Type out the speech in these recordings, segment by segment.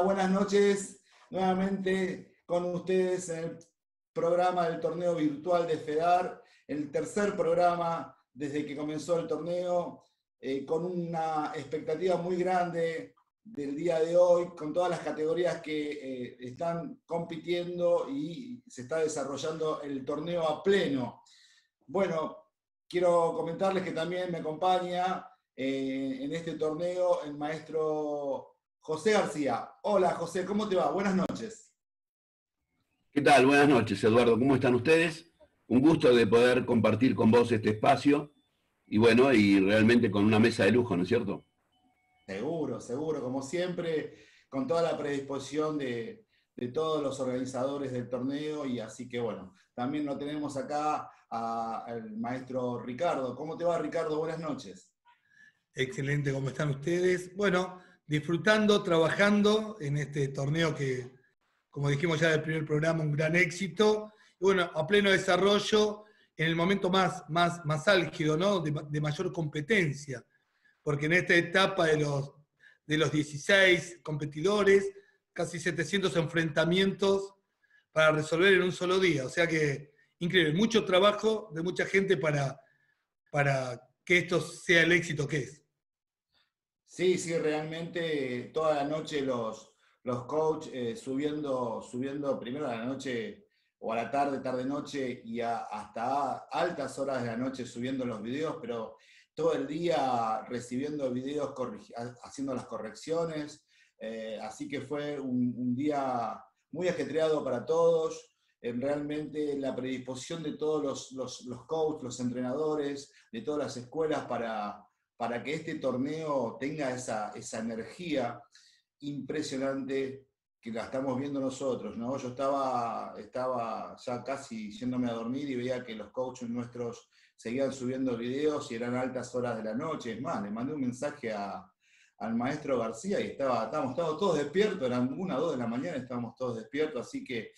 buenas noches. Nuevamente con ustedes en el programa del torneo virtual de FEDAR, el tercer programa desde que comenzó el torneo, con una expectativa muy grande del día de hoy, con todas las categorías que están compitiendo y se está desarrollando el torneo a pleno. Bueno, quiero comentarles que también me acompaña en este torneo el maestro José García. Hola José, ¿cómo te va? Buenas noches. ¿Qué tal? Buenas noches, Eduardo. ¿Cómo están ustedes? Un gusto de poder compartir con vos este espacio y bueno, y realmente con una mesa de lujo, ¿no es cierto? Seguro, seguro, como siempre, con toda la predisposición de todos los organizadores del torneo, y así que bueno, también lo tenemos acá al maestro Ricardo. ¿Cómo te va, Ricardo? Buenas noches. Excelente, ¿cómo están ustedes? Bueno, disfrutando, trabajando en este torneo que, como dijimos ya del primer programa, un gran éxito. Y bueno, a pleno desarrollo, en el momento más álgido, ¿no? De mayor competencia. Porque en esta etapa de los 16 competidores, casi 700 enfrentamientos para resolver en un solo día. O sea que, increíble, mucho trabajo de mucha gente para que esto sea el éxito que es. Sí, sí, realmente toda la noche los coaches subiendo primero a la noche o a la tarde, tarde-noche y hasta altas horas de la noche subiendo los videos, pero todo el día recibiendo videos, haciendo las correcciones, así que fue un día muy ajetreado para todos. Realmente la predisposición de todos los coaches, los entrenadores, de todas las escuelas para que este torneo tenga esa energía impresionante que la estamos viendo nosotros, ¿no? Yo estaba ya casi yéndome a dormir y veía que los coaches nuestros seguían subiendo videos y eran altas horas de la noche. Es más, le mandé un mensaje al maestro García y estábamos todos despiertos, eran 1 o 2 de la mañana, estábamos todos despiertos, así que,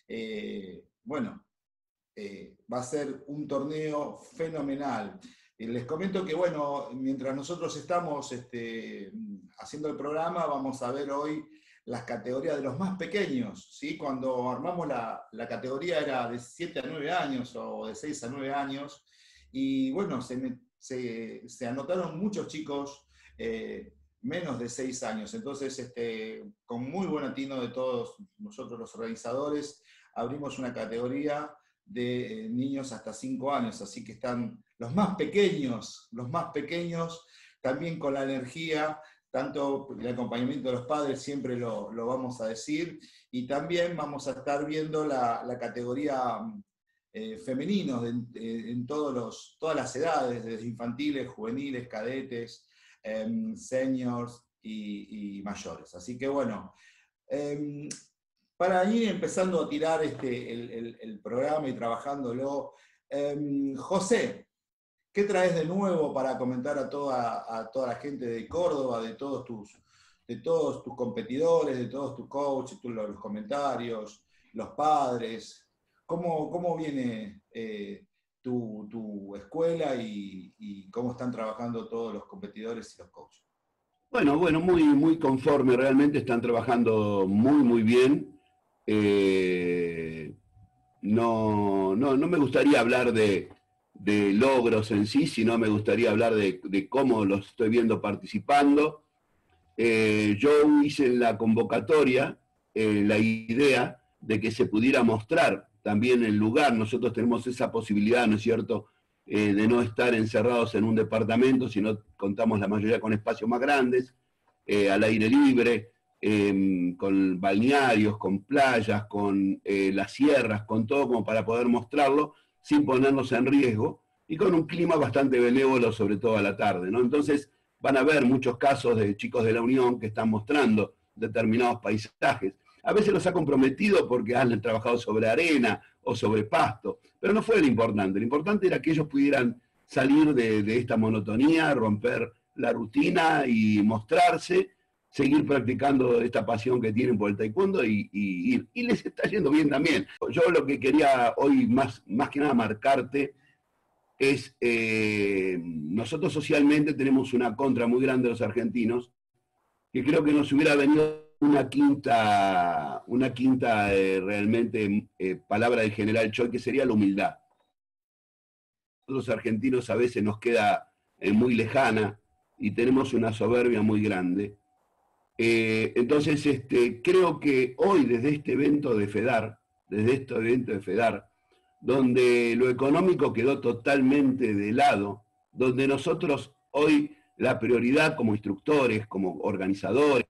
bueno, va a ser un torneo fenomenal. Les comento que, bueno, mientras nosotros estamos haciendo el programa, vamos a ver hoy las categorías de los más pequeños, ¿sí? Cuando armamos la categoría era de 7 a 9 años o de 6 a 9 años, y bueno, se anotaron muchos chicos menos de 6 años, entonces con muy buen atino de todos nosotros los organizadores, abrimos una categoría de niños hasta 5 años, así que están los más pequeños, también con la energía, tanto el acompañamiento de los padres, siempre lo vamos a decir, y también vamos a estar viendo la categoría femeninos en todas las edades, desde infantiles, juveniles, cadetes, seniors y mayores. Así que bueno, para ir empezando a tirar el programa y trabajándolo, José, ¿qué traes de nuevo para comentar a toda la gente de Córdoba, de todos tus competidores, de todos tus coaches, los comentarios, los padres? ¿Cómo viene tu escuela y cómo están trabajando todos los competidores y los coaches? Bueno, muy conforme, realmente están trabajando muy bien. No me gustaría hablar de logros en sí, sino me gustaría hablar de cómo los estoy viendo participando. Yo hice en la convocatoria la idea de que se pudiera mostrar también el lugar. Nosotros tenemos esa posibilidad, ¿no es cierto?, de no estar encerrados en un departamento, sino contamos la mayoría con espacios más grandes, al aire libre, con balnearios, con playas, con las sierras, con todo como para poder mostrarlo sin ponernos en riesgo y con un clima bastante benévolo, sobre todo a la tarde, ¿no? Entonces van a ver muchos casos de chicos de la Unión que están mostrando determinados paisajes. A veces los ha comprometido porque han trabajado sobre arena o sobre pasto, pero no fue lo importante era que ellos pudieran salir de esta monotonía, romper la rutina y mostrarse, seguir practicando esta pasión que tienen por el taekwondo y les está yendo bien también. Yo lo que quería hoy más que nada marcarte es, nosotros socialmente tenemos una contra muy grande de los argentinos, que creo que nos hubiera venido una quinta realmente palabra del general Choi, que sería la humildad. Los argentinos a veces nos queda muy lejana y tenemos una soberbia muy grande. Entonces, creo que hoy desde este evento de FEDAR, donde lo económico quedó totalmente de lado, donde nosotros hoy la prioridad como instructores, como organizadores,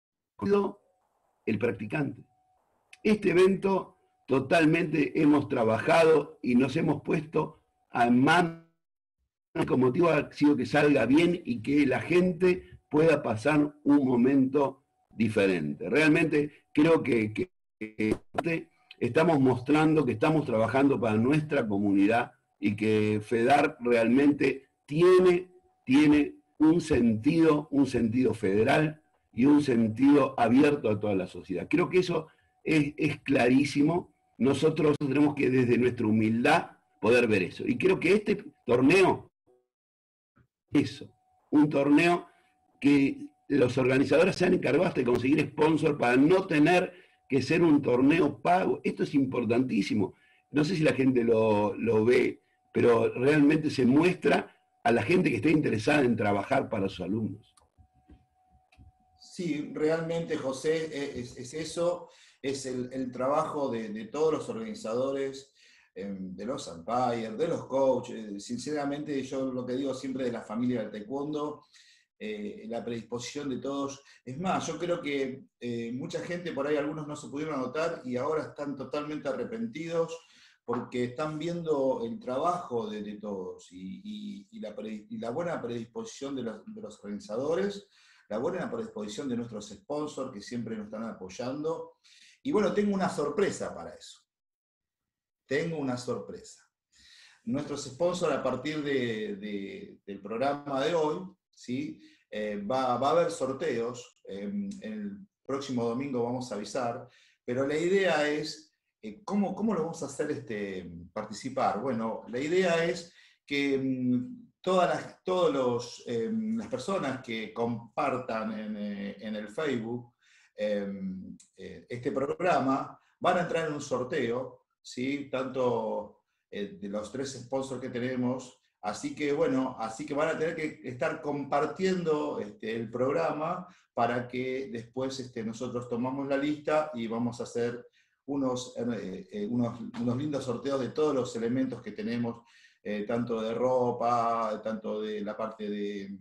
el practicante. Este evento totalmente hemos trabajado y nos hemos puesto a mano, con motivo ha sido que salga bien y que la gente pueda pasar un momento diferente. Realmente creo que estamos mostrando que estamos trabajando para nuestra comunidad y que FEDAR realmente tiene un sentido federal y un sentido abierto a toda la sociedad. Creo que eso es clarísimo. Nosotros tenemos que desde nuestra humildad poder ver eso. Y creo que este torneo, un torneo que los organizadores se han encargado hasta de conseguir sponsor para no tener que ser un torneo pago. Esto es importantísimo. No sé si la gente lo ve, pero realmente se muestra a la gente que esté interesada en trabajar para sus alumnos. Sí, realmente, José, es eso, es el trabajo de todos los organizadores, de los umpires, de los coaches. Sinceramente, yo lo que digo siempre de la familia del taekwondo, la predisposición de todos. Es más, yo creo que mucha gente, por ahí algunos no se pudieron anotar y ahora están totalmente arrepentidos porque están viendo el trabajo de todos y la buena predisposición de los organizadores, la buena predisposición de nuestros sponsors que siempre nos están apoyando. Y bueno, tengo una sorpresa para eso. Tengo una sorpresa. Nuestros sponsors a partir del programa de hoy, ¿sí? Va a haber sorteos, el próximo domingo vamos a avisar, pero la idea es, ¿cómo lo vamos a hacer participar? Bueno, la idea es que todas las personas que compartan en el Facebook este programa van a entrar en un sorteo, ¿sí? Tanto de los 3 sponsors que tenemos. Así que bueno, van a tener que estar compartiendo el programa para que después nosotros tomamos la lista y vamos a hacer unos lindos sorteos de todos los elementos que tenemos, tanto de ropa, tanto de la parte de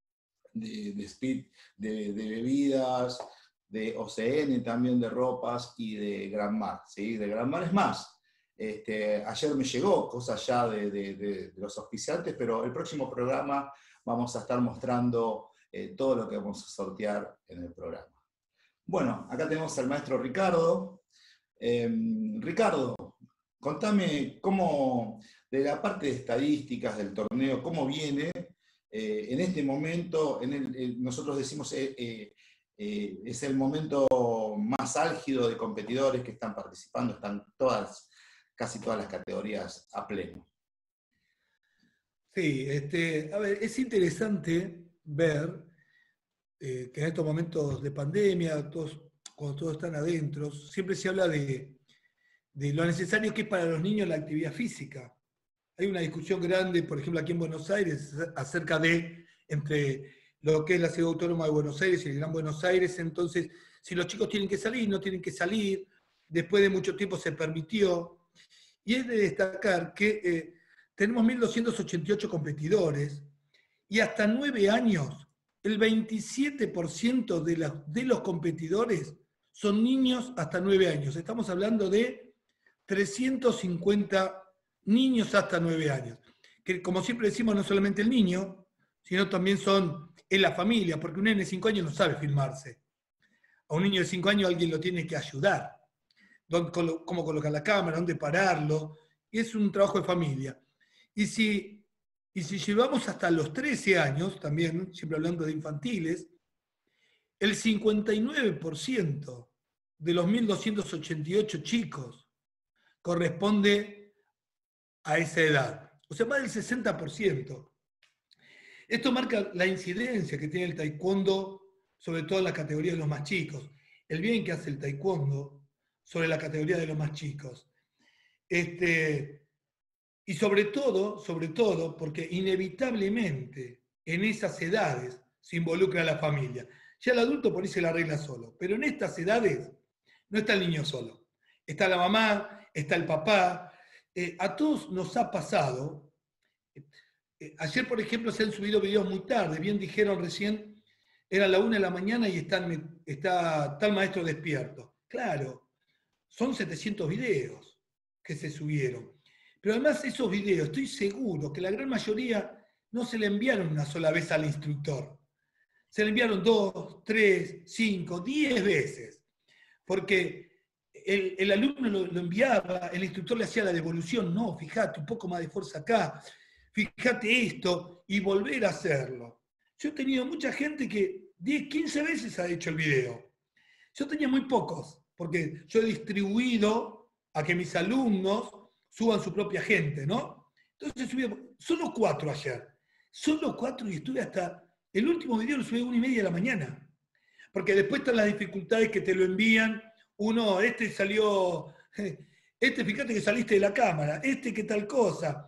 speed, de bebidas, de OCN también, de ropas y de Gran Mar, ¿sí? De Gran Mar es más. Ayer me llegó cosas ya de los auspiciantes, pero el próximo programa vamos a estar mostrando todo lo que vamos a sortear en el programa. Bueno, acá tenemos al maestro Ricardo. Ricardo, contame cómo, de la parte de estadísticas del torneo, cómo viene en este momento. Nosotros decimos es el momento más álgido de competidores que están participando, están casi todas las categorías a pleno. Sí, a ver, es interesante ver que en estos momentos de pandemia, cuando todos están adentro, siempre se habla de lo necesario que es para los niños la actividad física. Hay una discusión grande, por ejemplo, aquí en Buenos Aires, acerca entre lo que es la Ciudad Autónoma de Buenos Aires y el Gran Buenos Aires. Entonces, si los chicos tienen que salir, no tienen que salir. Después de mucho tiempo se permitió. Y es de destacar que tenemos 1.288 competidores y hasta 9 años, el 27% de los competidores son niños hasta 9 años. Estamos hablando de 350 niños hasta 9 años. Que como siempre decimos, no solamente el niño, sino también es la familia, porque un nene de 5 años no sabe filmarse. A un niño de 5 años alguien lo tiene que ayudar. Cómo colocar la cámara, dónde pararlo, y es un trabajo de familia. Y si llevamos hasta los 13 años, también, siempre hablando de infantiles, el 59% de los 1.288 chicos corresponde a esa edad. O sea, más del 60%. Esto marca la incidencia que tiene el taekwondo, sobre todo en la categoría de los más chicos. el bien que hace el taekwondo sobre la categoría de los más chicos. Y sobre todo, porque inevitablemente en esas edades se involucra a la familia. Ya el adulto por ahí se la arregla solo, pero en estas edades no está el niño solo. Está la mamá, está el papá. A todos nos ha pasado. Ayer, por ejemplo, se han subido videos muy tarde. Bien dijeron recién, era la 1 de la mañana y está tal maestro despierto. Claro, son 700 videos que se subieron. Pero además esos videos, estoy seguro que la gran mayoría no se le enviaron una sola vez al instructor. Se le enviaron 2, 3, 5, 10 veces. Porque el alumno lo enviaba, el instructor le hacía la devolución. No, fíjate, un poco más de fuerza acá. Fíjate esto, y volver a hacerlo. Yo he tenido mucha gente que 10, 15 veces ha hecho el video. Yo tenía muy pocos, porque yo he distribuido a que mis alumnos suban su propia gente, ¿no? Entonces subí solo 4 ayer. Solo 4 y estuve hasta... El último video lo subí a 1:30 de la mañana. Porque después están las dificultades que te lo envían. Uno, salió... fíjate que saliste de la cámara. Que tal cosa.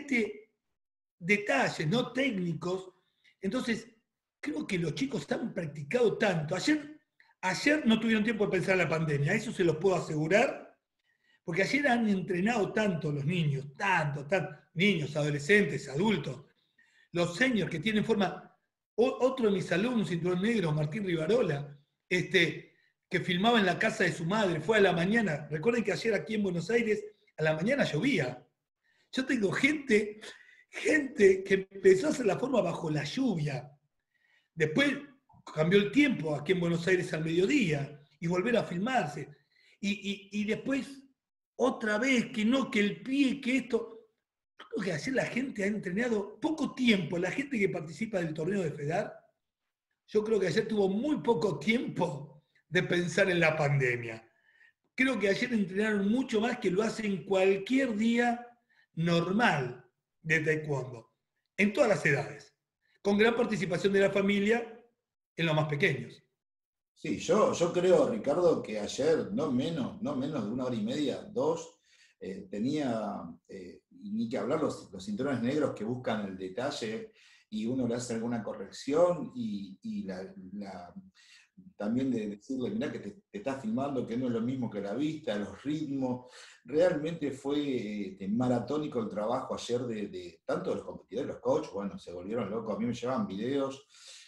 Detalles, no técnicos. Entonces, creo que los chicos han practicado tanto. Ayer no tuvieron tiempo de pensar en la pandemia, eso se los puedo asegurar, porque ayer han entrenado tanto los niños, niños, adolescentes, adultos, los seniors que tienen forma. Otro de mis alumnos, cinturón negro, Martín Rivarola, que filmaba en la casa de su madre, fue a la mañana. Recuerden que ayer aquí en Buenos Aires, a la mañana llovía. Yo tengo gente que empezó a hacer la forma bajo la lluvia. Después cambió el tiempo aquí en Buenos Aires al mediodía y volver a filmarse. Y después, otra vez, que no, que el pie, que esto. Creo que ayer la gente ha entrenado poco tiempo. La gente que participa del torneo de FEDAR, yo creo que ayer tuvo muy poco tiempo de pensar en la pandemia. Creo que ayer entrenaron mucho más que lo hacen cualquier día normal de taekwondo, en todas las edades, con gran participación de la familia en los más pequeños. Sí, yo creo, Ricardo, que ayer no menos de 1 hora y media, 2, tenía, ni que hablar los cinturones negros que buscan el detalle y uno le hace alguna corrección y también de decirle, mirá que te estás filmando, que no es lo mismo que la vista, los ritmos. Realmente fue maratónico el trabajo ayer de tanto de los competidores, los coaches, bueno, se volvieron locos, a mí me llevaban videos.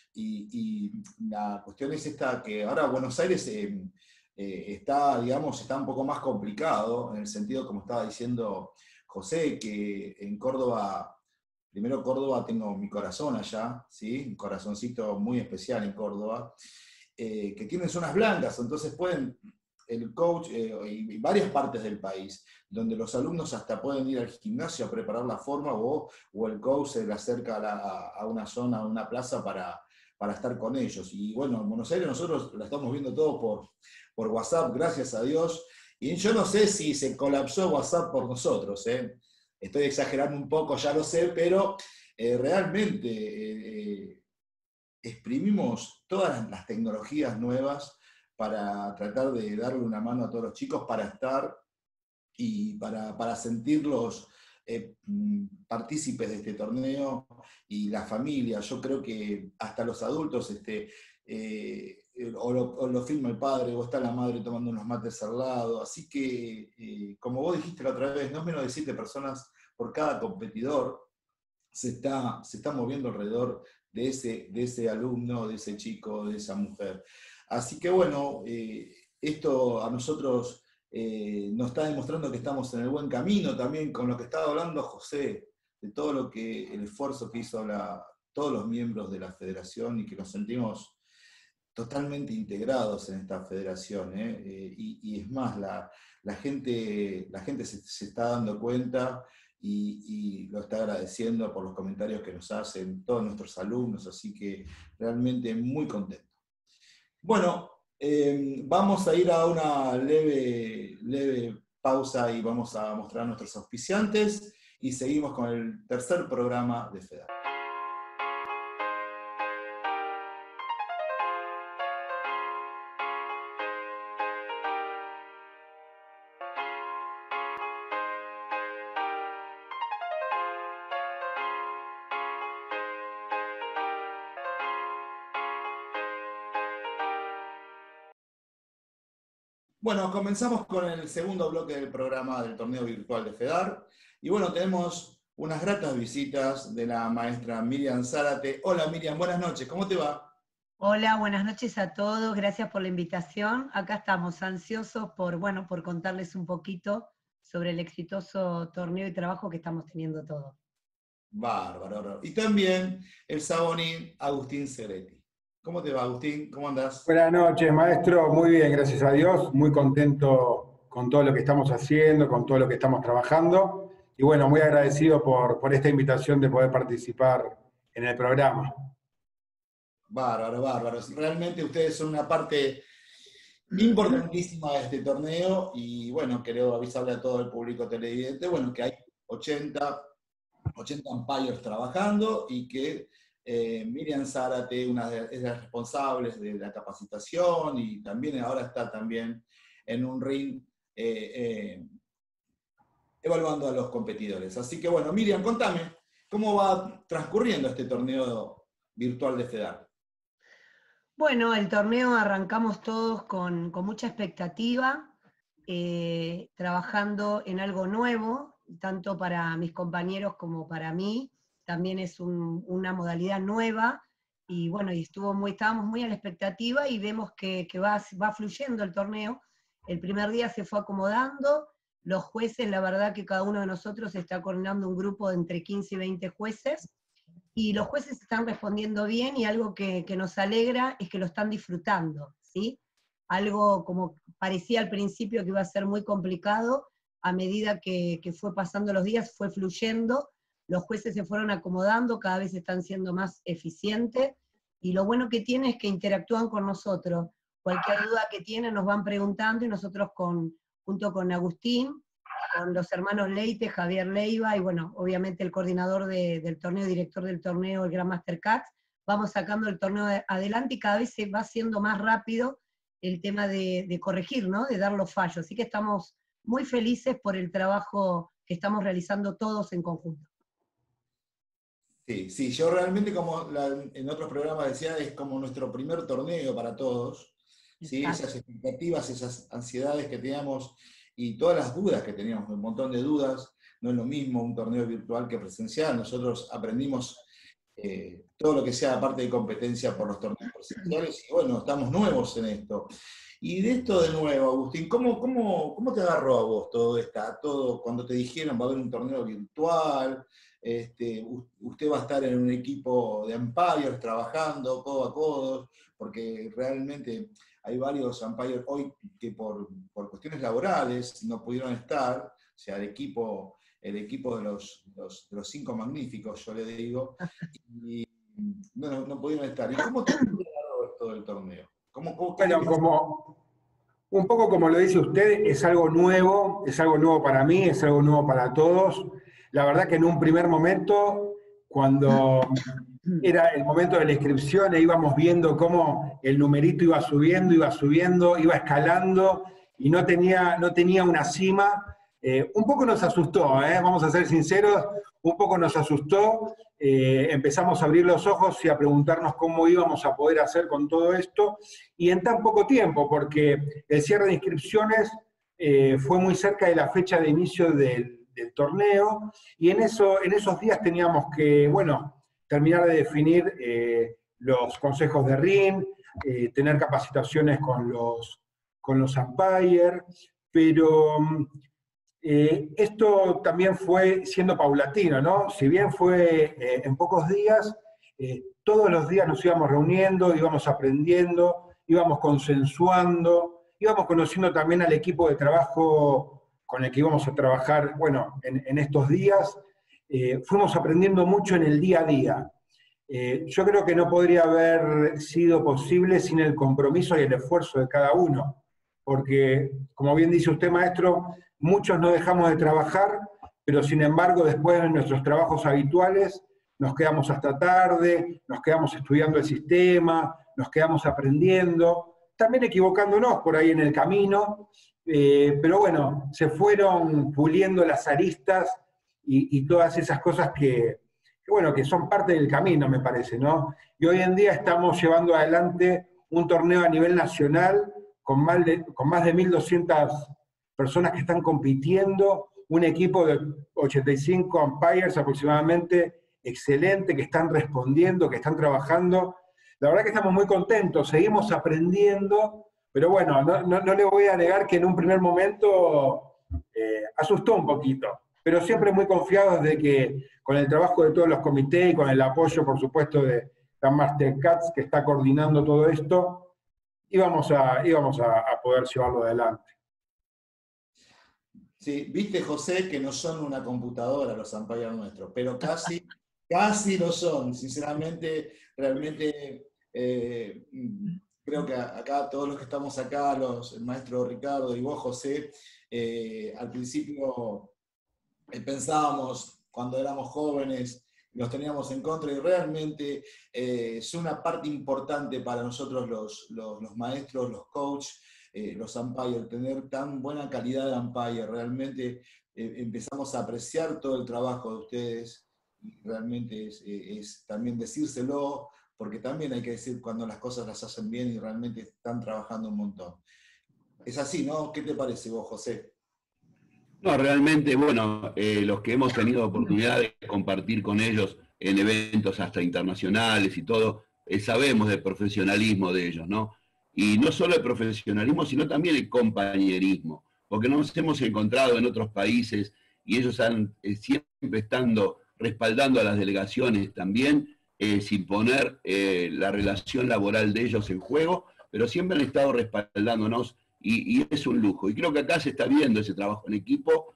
Y la cuestión es esta, que ahora Buenos Aires está un poco más complicado, en el sentido, como estaba diciendo José, que en Córdoba, primero Córdoba, tengo mi corazón allá, ¿sí? Un corazoncito muy especial en Córdoba, que tienen zonas blancas, entonces pueden, el coach y varias partes del país, donde los alumnos hasta pueden ir al gimnasio a preparar la forma o el coach se le acerca a una zona, a una plaza para estar con ellos. Y bueno, en Buenos Aires nosotros la estamos viendo todo por WhatsApp, gracias a Dios. Y yo no sé si se colapsó WhatsApp por nosotros. Estoy exagerando un poco, ya lo sé, pero realmente exprimimos todas las tecnologías nuevas para tratar de darle una mano a todos los chicos para estar y para sentirlos partícipes de este torneo, y la familia. Yo creo que hasta los adultos o lo filma el padre o está la madre tomando unos mates al lado, así que como vos dijiste la otra vez, no es menos de 7 personas por cada competidor se está moviendo alrededor de ese alumno, de ese chico, de esa mujer. Así que bueno, esto a nosotros nos está demostrando que estamos en el buen camino también, con lo que estaba hablando José, de todo el esfuerzo que hizo todos los miembros de la federación, y que nos sentimos totalmente integrados en esta federación. Y es más, la gente se está dando cuenta y lo está agradeciendo por los comentarios que nos hacen todos nuestros alumnos, así que realmente muy contento. Bueno, vamos a ir a una leve pausa y vamos a mostrar a nuestros auspiciantes y seguimos con el tercer programa de FEDAR. Bueno, comenzamos con el segundo bloque del programa del torneo virtual de FEDAR. Y bueno, tenemos unas gratas visitas de la maestra Miriam Zárate. Hola Miriam, buenas noches, ¿cómo te va? Hola, buenas noches a todos, gracias por la invitación. Acá estamos ansiosos por contarles un poquito sobre el exitoso torneo y trabajo que estamos teniendo todos. Bárbaro. Y también el sabonín Agustín Ceretti. ¿Cómo te va, Agustín? ¿Cómo andás? Buenas noches, maestro. Muy bien, gracias a Dios. Muy contento con todo lo que estamos haciendo, con todo lo que estamos trabajando. Y bueno, muy agradecido por esta invitación de poder participar en el programa. Bárbaro. Realmente ustedes son una parte importantísima de este torneo y bueno, quiero avisarle a todo el público televidente, bueno, que hay 80 umpires trabajando y que Miriam Zárate, es de las responsables de la capacitación y también ahora está también en un ring evaluando a los competidores. Así que bueno, Miriam, contame, ¿cómo va transcurriendo este torneo virtual de FEDAR? Bueno, el torneo arrancamos todos con mucha expectativa, trabajando en algo nuevo, tanto para mis compañeros como para mí. También es una modalidad nueva, y bueno, estábamos muy a la expectativa y vemos que va fluyendo el torneo. El primer día se fue acomodando, los jueces, la verdad que cada uno de nosotros está coordinando un grupo de entre 15 y 20 jueces, y los jueces están respondiendo bien, y algo que nos alegra es que lo están disfrutando, ¿sí? Algo como parecía al principio que iba a ser muy complicado, a medida que fue pasando los días, fue fluyendo, los jueces se fueron acomodando, cada vez están siendo más eficientes, y lo bueno que tiene es que interactúan con nosotros. Cualquier duda que tienen nos van preguntando, y nosotros junto con Agustín, con los hermanos Leite, Javier Leiva, y bueno, obviamente el coordinador del torneo, director del torneo, el Grandmaster Katz, vamos sacando el torneo adelante, y cada vez se va haciendo más rápido el tema de corregir, ¿no? De dar los fallos. Así que estamos muy felices por el trabajo que estamos realizando todos en conjunto. Sí, yo realmente, como en otros programas decía, es como nuestro primer torneo para todos, ¿sí? Esas expectativas, esas ansiedades que teníamos y todas las dudas que teníamos, un montón de dudas. No es lo mismo un torneo virtual que presencial. Nosotros aprendimos todo lo que sea parte de competencia por los torneos presenciales, y bueno, estamos nuevos en esto. Y de esto de nuevo, Agustín, ¿cómo te agarró a vos todo cuando te dijeron va a haber un torneo virtual? Usted va a estar en un equipo de umpires trabajando codo a codo, porque realmente hay varios umpires hoy que por cuestiones laborales no pudieron estar, o sea, el equipo de los 5 magníficos, yo le digo, y no pudieron estar. ¿Y cómo te agarró todo el torneo? Bueno, un poco como lo dice usted, es algo nuevo para mí, es algo nuevo para todos. La verdad que en un primer momento, cuando era el momento de la inscripción, íbamos viendo cómo el numerito iba subiendo, iba escalando, y no tenía una cima. Un poco nos asustó, vamos a ser sinceros, un poco nos asustó. Empezamos a abrir los ojos y a preguntarnos cómo íbamos a poder hacer con todo esto, y en tan poco tiempo, porque el cierre de inscripciones fue muy cerca de la fecha de inicio del torneo, y en esos días teníamos que, bueno, terminar de definir los consejos de RIN, tener capacitaciones con los umpires, pero esto también fue siendo paulatino, ¿no? Si bien fue en pocos días, todos los días nos íbamos reuniendo, íbamos aprendiendo, íbamos consensuando, íbamos conociendo también al equipo de trabajo con el que íbamos a trabajar, bueno, en estos días. Fuimos aprendiendo mucho en el día a día. Yo creo que no podría haber sido posible sin el compromiso y el esfuerzo de cada uno, porque, como bien dice usted, maestro, muchos no dejamos de trabajar, pero sin embargo después de nuestros trabajos habituales nos quedamos hasta tarde, nos quedamos estudiando el sistema, nos quedamos aprendiendo, también equivocándonos por ahí en el camino, pero bueno, se fueron puliendo las aristas y todas esas cosas que son parte del camino, me parece, ¿no? Y hoy en día estamos llevando adelante un torneo a nivel nacional con más de 1.200 personas que están compitiendo, un equipo de 85 umpires aproximadamente, excelente, que están respondiendo, que están trabajando. La verdad que estamos muy contentos, seguimos aprendiendo, pero bueno, no le voy a negar que en un primer momento asustó un poquito, pero siempre muy confiados de que con el trabajo de todos los comités y con el apoyo, por supuesto, de la Mastercats, que está coordinando todo esto, íbamos a poder llevarlo adelante. Sí, viste, José, que no son una computadora los umpires nuestros, pero casi lo son. Sinceramente, realmente creo que acá, todos los que estamos acá, el maestro Ricardo y vos, José, al principio pensábamos, cuando éramos jóvenes, los teníamos en contra, y realmente son una parte importante para nosotros los maestros, los coaches, los umpires, tener tan buena calidad de umpire. Realmente empezamos a apreciar todo el trabajo de ustedes, y realmente es también decírselo, porque también hay que decir cuando las cosas las hacen bien y realmente están trabajando un montón. Es así, ¿no? ¿Qué te parece vos, José? No, realmente, bueno, los que hemos tenido oportunidad de compartir con ellos en eventos hasta internacionales y todo, sabemos del profesionalismo de ellos, ¿no? Y no solo el profesionalismo, sino también el compañerismo, porque nos hemos encontrado en otros países y ellos han siempre estando respaldando a las delegaciones también, sin poner la relación laboral de ellos en juego, pero siempre han estado respaldándonos. Y es un lujo. Y creo que acá se está viendo ese trabajo en equipo.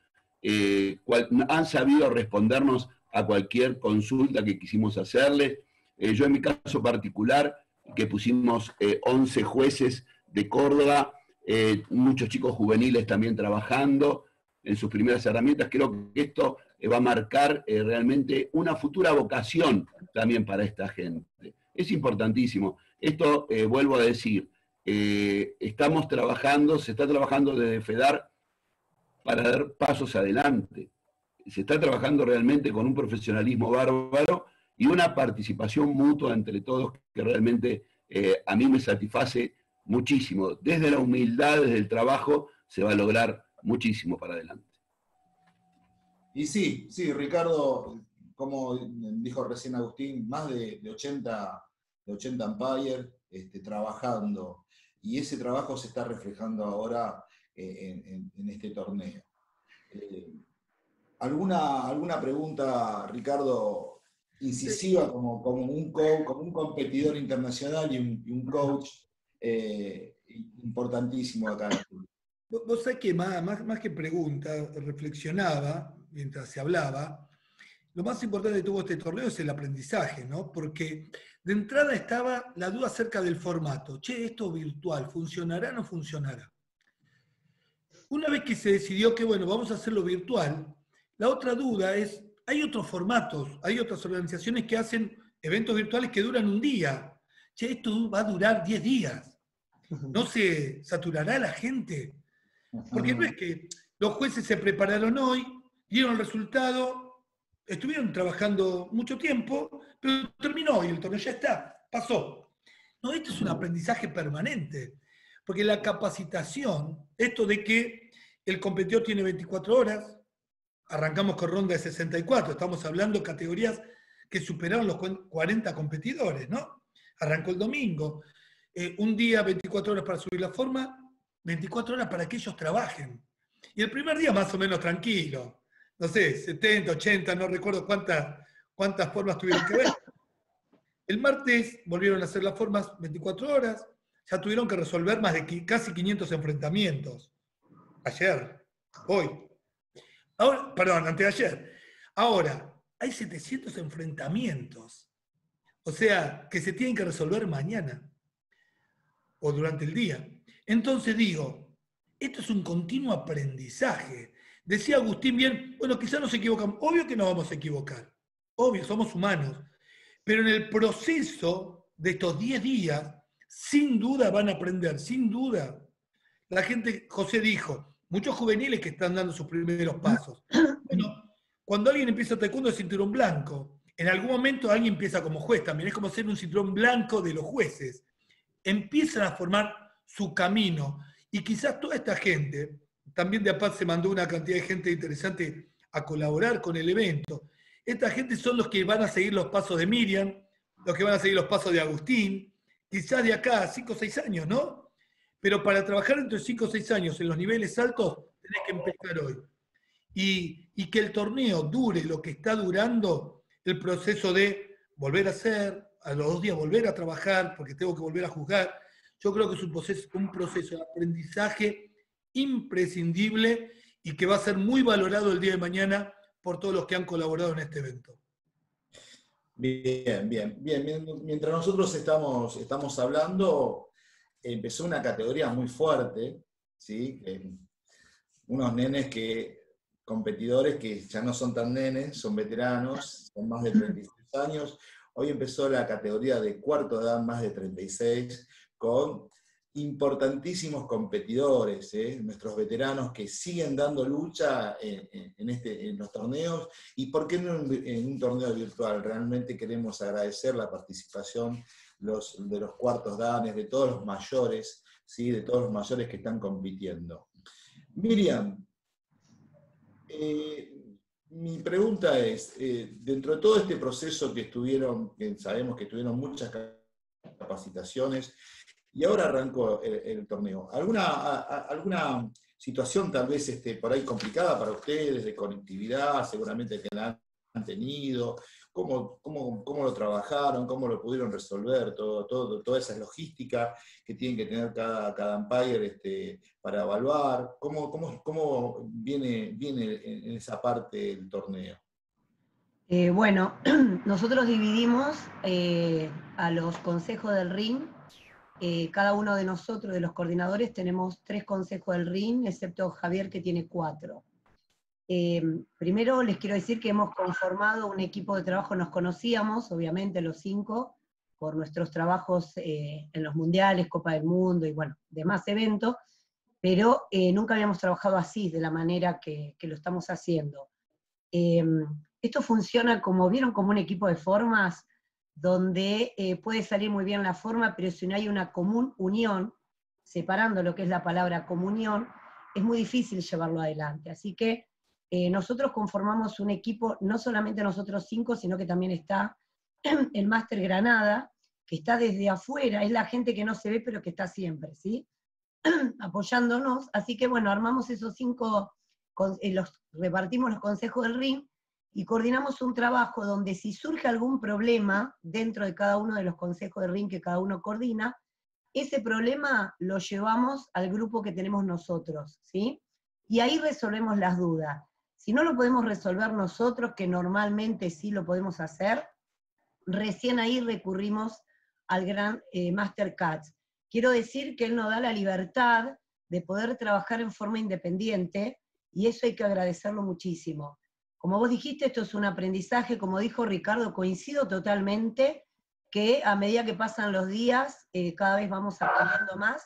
Han sabido respondernos a cualquier consulta que quisimos hacerle. Yo en mi caso particular, que pusimos 11 jueces de Córdoba, muchos chicos juveniles también trabajando en sus primeras herramientas, creo que esto va a marcar realmente una futura vocación también para esta gente. Es importantísimo. Esto, vuelvo a decir, estamos trabajando, se está trabajando desde FEDAR para dar pasos adelante. Se está trabajando realmente con un profesionalismo bárbaro y una participación mutua entre todos que realmente a mí me satisface muchísimo. Desde la humildad, desde el trabajo, se va a lograr muchísimo para adelante. Y sí, Ricardo, como dijo recién Agustín, más de 80 umpires trabajando. Y ese trabajo se está reflejando ahora en este torneo. ¿Alguna pregunta, Ricardo, incisiva como un competidor internacional y un coach importantísimo acá? Vos sabés que más que pregunta, reflexionaba mientras se hablaba. Lo más importante de todo este torneo es el aprendizaje, ¿no? Porque de entrada estaba la duda acerca del formato. Che, esto virtual, ¿funcionará o no funcionará? Una vez que se decidió que, bueno, vamos a hacerlo virtual, la otra duda es, hay otros formatos, hay otras organizaciones que hacen eventos virtuales que duran un día. Che, esto va a durar 10 días. ¿No se saturará la gente? Porque no es que los jueces se prepararon hoy, dieron el resultado, estuvieron trabajando mucho tiempo, pero terminó y el torneo ya está, pasó. No, esto es un aprendizaje permanente, porque la capacitación, esto de que el competidor tiene 24 horas, arrancamos con ronda de 64, estamos hablando de categorías que superaron los 40 competidores, ¿no? Arrancó el domingo, un día 24 horas para subir la forma, 24 horas para que ellos trabajen. Y el primer día más o menos tranquilo, no sé, 70, 80, no recuerdo cuántas formas tuvieron que ver. El martes volvieron a hacer las formas 24 horas, ya tuvieron que resolver más de casi 500 enfrentamientos. Ayer, hoy. Ahora, perdón, anteayer. Ahora, hay 700 enfrentamientos. O sea, que se tienen que resolver mañana o durante el día. Entonces digo, esto es un continuo aprendizaje. Decía Agustín bien, bueno, quizás nos equivocamos. Obvio que nos vamos a equivocar. Obvio, somos humanos. Pero en el proceso de estos 10 días, sin duda van a aprender, sin duda. La gente, José dijo, muchos juveniles que están dando sus primeros pasos. Bueno, cuando alguien empieza taekwondo es cinturón blanco. En algún momento alguien empieza como juez también. Es como ser un cinturón blanco de los jueces. Empiezan a formar su camino. Y quizás toda esta gente, también de APAD se mandó una cantidad de gente interesante a colaborar con el evento. Esta gente son los que van a seguir los pasos de Miriam, los que van a seguir los pasos de Agustín, quizás de acá a 5 o 6 años, ¿no? Pero para trabajar entre 5 o 6 años en los niveles altos, tenés que empezar hoy. Y que el torneo dure lo que está durando, el proceso de volver a hacer, a los 2 días volver a trabajar, porque tengo que volver a juzgar. Yo creo que es un proceso de aprendizaje imprescindible y que va a ser muy valorado el día de mañana por todos los que han colaborado en este evento. Bien. Mientras nosotros estamos hablando, empezó una categoría muy fuerte, ¿sí? Unos nenes competidores que ya no son tan nenes, son veteranos, son más de 36 años. Hoy empezó la categoría de cuarto de edad, más de 36, con importantísimos competidores, nuestros veteranos que siguen dando lucha en los torneos, y por qué no en un torneo virtual. Realmente queremos agradecer la participación de los cuartos danes, de todos los mayores, ¿sí? De todos los mayores que están compitiendo. Miriam, mi pregunta es, dentro de todo este proceso que sabemos que tuvieron muchas capacitaciones, y ahora arrancó el torneo, ¿alguna situación tal vez por ahí complicada para ustedes, de conectividad, seguramente que la han tenido? ¿Cómo lo trabajaron? ¿Cómo lo pudieron resolver? Toda esa logística que tienen que tener cada umpire para evaluar. ¿Cómo viene en esa parte el torneo? Bueno, nosotros dividimos a los consejos del RIN. Cada uno de nosotros, de los coordinadores, tenemos 3 consejos del RIN, excepto Javier, que tiene 4. Primero les quiero decir que hemos conformado un equipo de trabajo, nos conocíamos, obviamente, los 5, por nuestros trabajos en los mundiales, Copa del Mundo y bueno, demás eventos, pero nunca habíamos trabajado así, de la manera que lo estamos haciendo. Esto funciona ¿vieron? Como un equipo de formas, donde puede salir muy bien la forma, pero si no hay una común unión, separando lo que es la palabra comunión, es muy difícil llevarlo adelante. Así que nosotros conformamos un equipo, no solamente nosotros 5, sino que también está el Máster Granada, que está desde afuera, es la gente que no se ve, pero que está siempre, ¿sí? Apoyándonos. Así que bueno, armamos esos 5, repartimos los consejos del RIN, y coordinamos un trabajo donde si surge algún problema dentro de cada uno de los consejos de RIN que cada uno coordina, ese problema lo llevamos al grupo que tenemos nosotros, ¿sí? Y ahí resolvemos las dudas. Si no lo podemos resolver nosotros, que normalmente sí lo podemos hacer, recién ahí recurrimos al gran Master Katz. Quiero decir que él nos da la libertad de poder trabajar en forma independiente, y eso hay que agradecerlo muchísimo. Como vos dijiste, esto es un aprendizaje, como dijo Ricardo, coincido totalmente, que a medida que pasan los días, cada vez vamos aprendiendo más,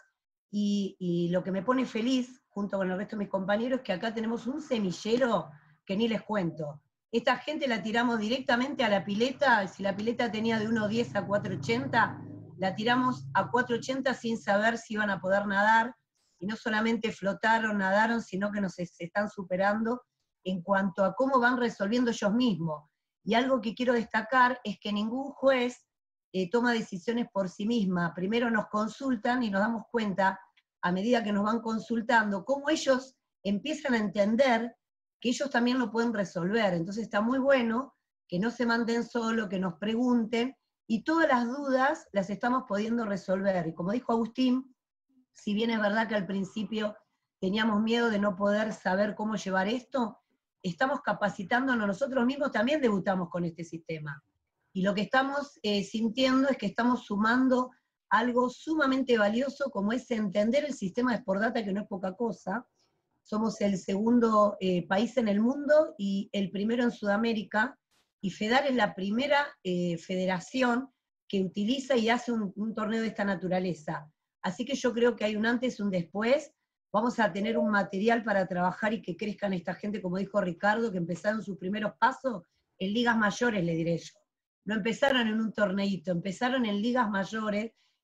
y lo que me pone feliz, junto con el resto de mis compañeros, es que acá tenemos un semillero que ni les cuento. Esta gente la tiramos directamente a la pileta, si la pileta tenía de 1.10 a 4.80, la tiramos a 4.80 sin saber si iban a poder nadar, y no solamente flotaron, nadaron, sino que nos están superando en cuanto a cómo van resolviendo ellos mismos. Y algo que quiero destacar es que ningún juez toma decisiones por sí misma. Primero nos consultan y nos damos cuenta, a medida que nos van consultando, cómo ellos empiezan a entender que ellos también lo pueden resolver. Entonces está muy bueno que no se manden solo, que nos pregunten, y todas las dudas las estamos pudiendo resolver. Y como dijo Agustín, si bien es verdad que al principio teníamos miedo de no poder saber cómo llevar esto, estamos capacitándonos nosotros mismos, también debutamos con este sistema. Y lo que estamos sintiendo es que estamos sumando algo sumamente valioso, como es entender el sistema de Sport Data, que no es poca cosa. Somos el segundo país en el mundo y el primero en Sudamérica, y FEDAR es la primera federación que utiliza y hace un torneo de esta naturaleza. Así que yo creo que hay un antes y un después. Vamos a tener un material para trabajar y que crezcan esta gente, como dijo Ricardo, que empezaron sus primeros pasos en ligas mayores, le diré yo. No empezaron en un torneito, empezaron en ligas mayores,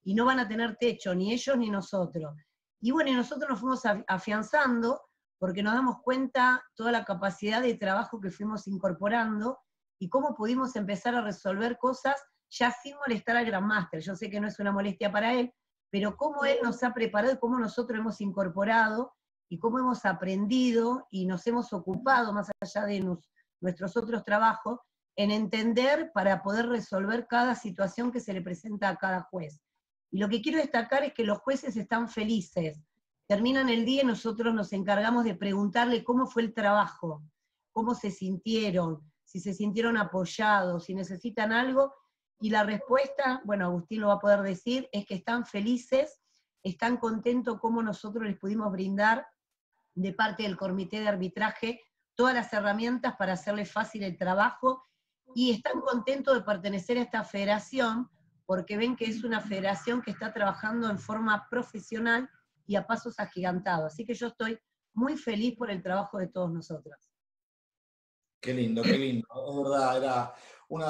y no van a tener techo, ni ellos ni nosotros. Y bueno, y nosotros nos fuimos afianzando, porque nos damos cuenta toda la capacidad de trabajo que fuimos incorporando, y cómo pudimos empezar a resolver cosas ya sin molestar al Grandmaster. Yo sé que no es una molestia para él, pero cómo él nos ha preparado y cómo nosotros hemos incorporado, y cómo hemos aprendido y nos hemos ocupado, más allá de nuestros otros trabajos, en entender para poder resolver cada situación que se le presenta a cada juez. Y lo que quiero destacar es que los jueces están felices. Terminan el día y nosotros nos encargamos de preguntarle cómo fue el trabajo, cómo se sintieron, si se sintieron apoyados, si necesitan algo, y la respuesta, bueno, Agustín lo va a poder decir, es que están felices, están contentos como nosotros les pudimos brindar de parte del comité de arbitraje todas las herramientas para hacerles fácil el trabajo, y están contentos de pertenecer a esta federación, porque ven que es una federación que está trabajando en forma profesional y a pasos agigantados. Así que yo estoy muy feliz por el trabajo de todos nosotros. Qué lindo, qué lindo. Es verdad, era una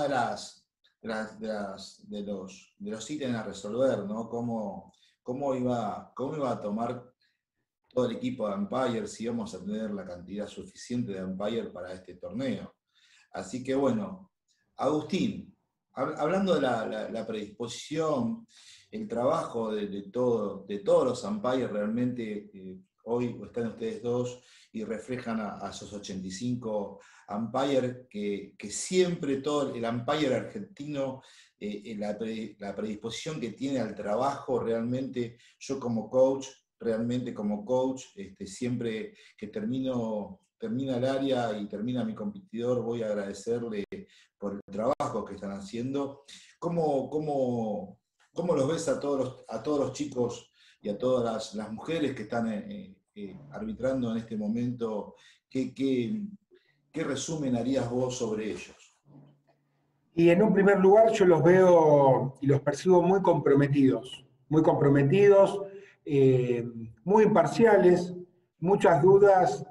de los ítems a resolver, ¿no? Cómo iba a tomar todo el equipo de Umpire, si íbamos a tener la cantidad suficiente de Umpire para este torneo. Así que bueno, Agustín, hablando de la predisposición, el trabajo de todos los Umpires, realmente hoy están ustedes dos y reflejan a esos 85 Umpire que siempre todo el Umpire argentino, la predisposición que tiene al trabajo, realmente yo como coach, siempre que termina el área y termina mi competidor, voy a agradecerle por el trabajo que están haciendo. ¿Cómo los ves a todos los chicos y a todas las mujeres que están arbitrando en este momento? ¿Qué resumen harías vos sobre ellos? Y en un primer lugar yo los veo y los percibo muy comprometidos, muy imparciales, muchas dudas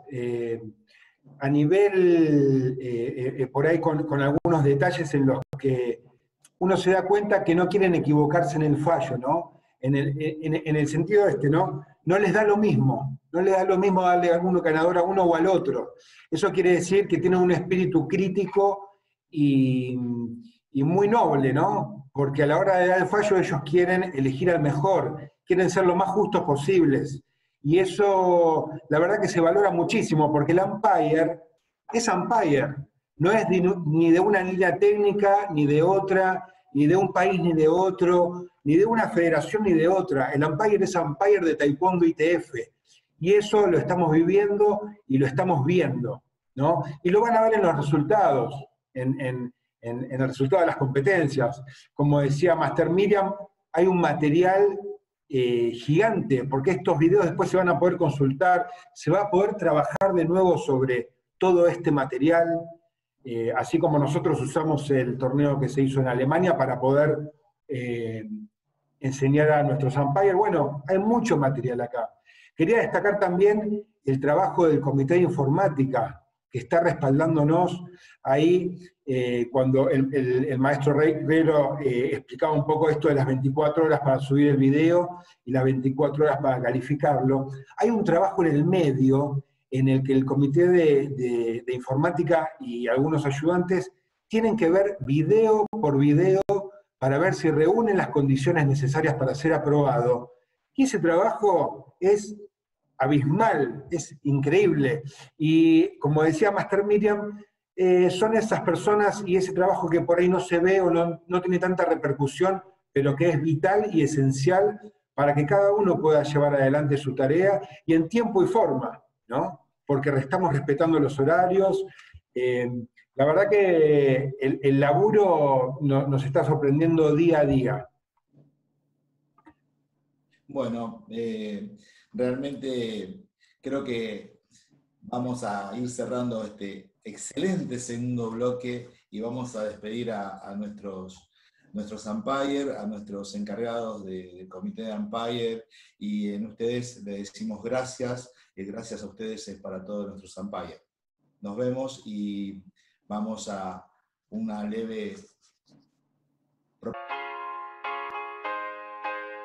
a nivel, por ahí con algunos detalles en los que uno se da cuenta que no quieren equivocarse en el fallo, ¿no? En el sentido ¿no? No les da lo mismo, darle a alguno ganador a uno o al otro. Eso quiere decir que tienen un espíritu crítico y muy noble, ¿no? Porque a la hora de dar el fallo ellos quieren elegir al mejor, quieren ser lo más justos posibles. Y eso, la verdad que se valora muchísimo, porque el umpire es umpire, no es ni de una línea técnica, ni de otra, ni de un país, ni de otro, ni de una federación, ni de otra. El umpire es umpire de Taekwondo ITF. Y eso lo estamos viviendo y lo estamos viendo, ¿no? Y lo van a ver en los resultados, en el resultado de las competencias. Como decía Master Miriam, hay un material gigante, porque estos videos después se van a poder consultar, se va a poder trabajar de nuevo sobre todo este material, así como nosotros usamos el torneo que se hizo en Alemania para poder enseñar a nuestros umpires. Bueno, hay mucho material acá. Quería destacar también el trabajo del Comité de Informática, que está respaldándonos ahí, cuando el maestro Reguero explicaba un poco esto de las 24 horas para subir el video y las 24 horas para calificarlo. Hay un trabajo en el medio en el que el Comité de Informática y algunos ayudantes tienen que ver video por video para ver si reúnen las condiciones necesarias para ser aprobado. Y ese trabajo es abismal, es increíble. Y como decía Master Miriam, son esas personas y ese trabajo que por ahí no se ve o no tiene tanta repercusión, pero que es vital y esencial para que cada uno pueda llevar adelante su tarea y en tiempo y forma, ¿no? Porque estamos respetando los horarios. La verdad que el laburo nos está sorprendiendo día a día. Bueno, realmente creo que vamos a ir cerrando este excelente segundo bloque y vamos a despedir a nuestros umpire, a nuestros encargados del comité de umpire, y en ustedes les decimos gracias, y gracias a ustedes es para todos nuestros umpire. Nos vemos y vamos a una leve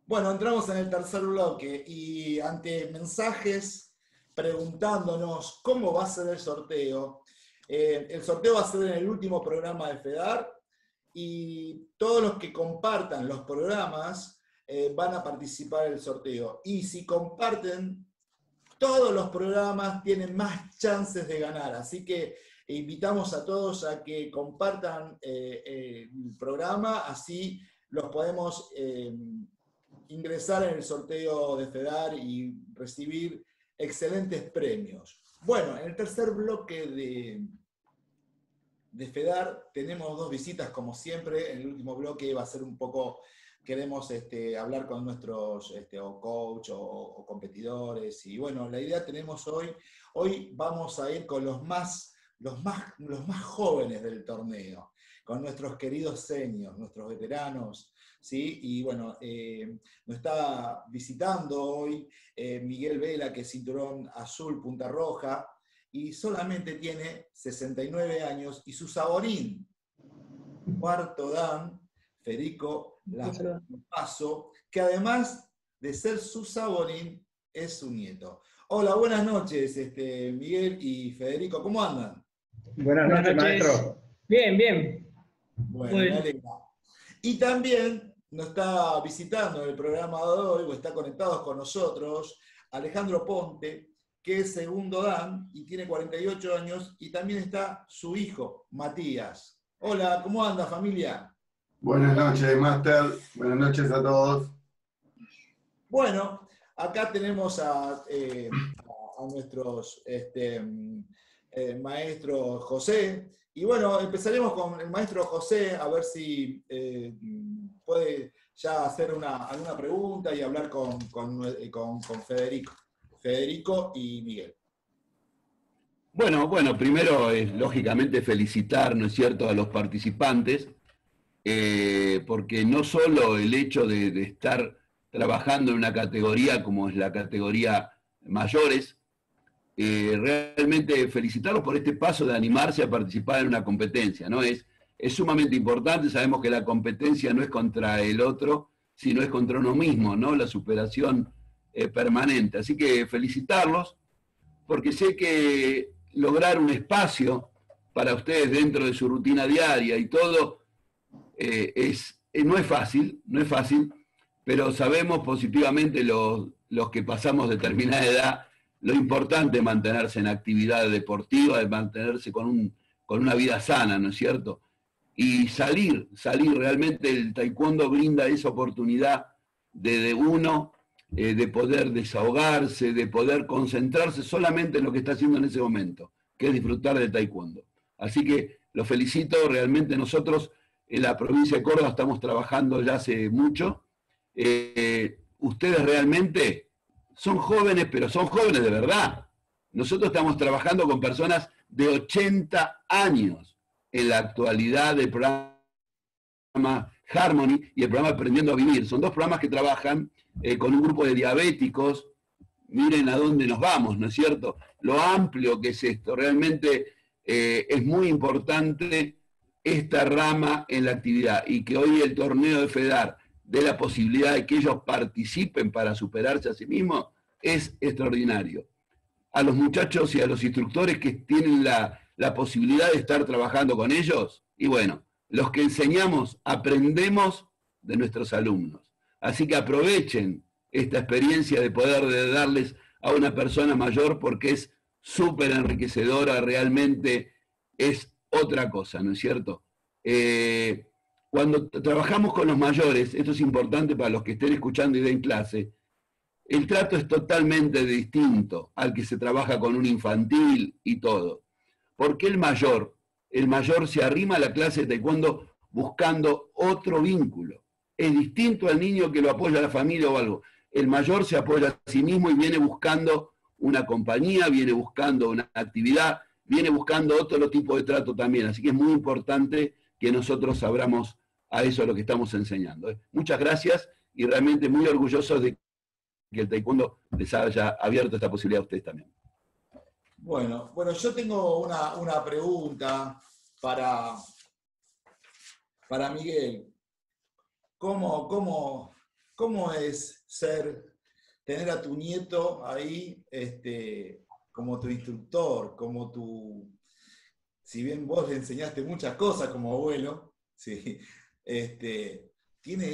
Bueno, entramos en el tercer bloque y ante mensajes preguntándonos cómo va a ser el sorteo. El sorteo va a ser en el último programa de FEDAR y todos los que compartan los programas van a participar en el sorteo. Y si comparten todos los programas tienen más chances de ganar, así que invitamos a todos a que compartan el programa, así los podemos ingresar en el sorteo de FEDAR y recibir excelentes premios. Bueno, en el tercer bloque de FEDAR tenemos dos visitas como siempre. En el último bloque va a ser un poco, queremos hablar con nuestros o coach o competidores, y bueno, la idea tenemos hoy vamos a ir con los más jóvenes del torneo, con nuestros queridos seniors, nuestros veteranos, ¿sí? Y bueno, nos está visitando hoy Miguel Vela, que es cinturón azul punta roja, y solamente tiene 69 años, y su saborín, cuarto dan, Federico Paso, que además de ser su saborín, es su nieto. Hola, buenas noches, Miguel y Federico, ¿cómo andan? Buenas noches, maestro. Bien, bien. Bueno, me alegra. Y también nos está visitando en el programa de hoy, o está conectados con nosotros, Alejandro Ponte, que es segundo dan y tiene 48 años, y también está su hijo, Matías. Hola, ¿cómo anda, familia? Buenas noches, Master. Buenas noches a todos. Bueno, acá tenemos a nuestros maestro José. Y bueno, empezaremos con el maestro José, a ver si puede ya hacer alguna pregunta y hablar con Federico y Miguel. Bueno, primero es lógicamente felicitar, ¿no es cierto?, a los participantes, porque no solo el hecho de estar trabajando en una categoría como es la categoría mayores, realmente felicitarlos por este paso de animarse a participar en una competencia, ¿no? Es sumamente importante. Sabemos que la competencia no es contra el otro, sino es contra uno mismo, ¿no? La superación permanente. Así que felicitarlos, porque sé que lograr un espacio para ustedes dentro de su rutina diaria y todo no es fácil, pero sabemos positivamente los que pasamos determinada edad lo importante es mantenerse en actividad deportiva, de mantenerse con una vida sana, ¿no es cierto? Y salir, realmente el taekwondo brinda esa oportunidad de uno, de poder desahogarse, de poder concentrarse solamente en lo que está haciendo en ese momento, que es disfrutar del taekwondo. Así que los felicito, realmente nosotros en la provincia de Córdoba estamos trabajando ya hace mucho. Ustedes realmente son jóvenes, pero son jóvenes de verdad. Nosotros estamos trabajando con personas de 80 años en la actualidad del programa Harmony y el programa Aprendiendo a Vivir. Son dos programas que trabajan con un grupo de diabéticos. Miren a dónde nos vamos, ¿no es cierto? Lo amplio que es esto. Realmente es muy importante esta rama en la actividad, y que hoy el torneo de FEDAR dé la posibilidad de que ellos participen para superarse a sí mismos, es extraordinario. A los muchachos y a los instructores que tienen la posibilidad de estar trabajando con ellos, y bueno, los que enseñamos aprendemos de nuestros alumnos. Así que aprovechen esta experiencia de poder darles a una persona mayor, porque es súper enriquecedora, realmente es otra cosa, ¿no es cierto? Cuando trabajamos con los mayores, esto es importante para los que estén escuchando y den clase, el trato es totalmente distinto al que se trabaja con un infantil y todo. Porque el mayor se arrima a la clase de taekwondo buscando otro vínculo. Es distinto al niño que lo apoya a la familia o algo. El mayor se apoya a sí mismo y viene buscando una compañía, viene buscando una actividad, viene buscando otro tipo de trato también. Así que es muy importante que nosotros abramos a eso lo que estamos enseñando. Muchas gracias, y realmente muy orgullosos de que el taekwondo les haya abierto esta posibilidad a ustedes también. Bueno, yo tengo una pregunta para Miguel. ¿Cómo ¿Cómo es tener a tu nieto ahí como tu instructor, como tu... Si bien vos le enseñaste muchas cosas como abuelo, ¿sí? Tiene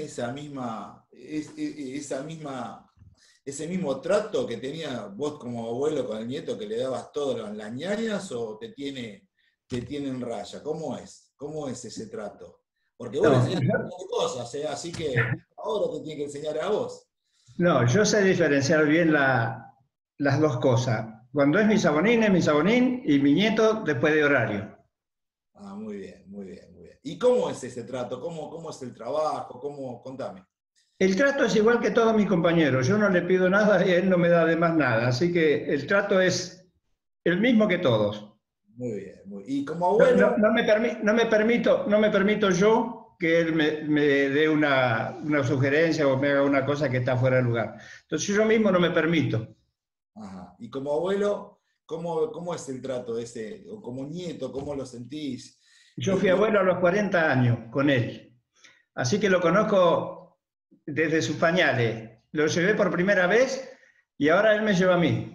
ese mismo trato que tenía vos como abuelo con el nieto, que le dabas todas las ñañas, o te tiene en raya. ¿Cómo es? ¿Cómo es ese trato? Porque vos le enseñaste un montón de cosas, así que ahora te tiene que enseñar a vos. No, yo sé diferenciar bien las dos cosas. Cuando es mi Sabonín y mi nieto después de horario. Ah, muy bien, muy bien, muy bien. ¿Y cómo es ese trato? ¿Cómo es el trabajo? Contame. El trato es igual que todos mis compañeros. Yo no le pido nada y él no me da además nada. Así que el trato es el mismo que todos. Muy bien, muy bien. Y como abuelo... No me permito yo que él me dé una sugerencia o me haga una cosa que está fuera de lugar. Entonces yo mismo no me permito. Ajá. Y como abuelo, ¿cómo es el trato ese? O como nieto, ¿cómo lo sentís? Yo fui abuelo a los 40 años con él. Así que lo conozco desde sus pañales. Lo llevé por primera vez y ahora él me lleva a mí.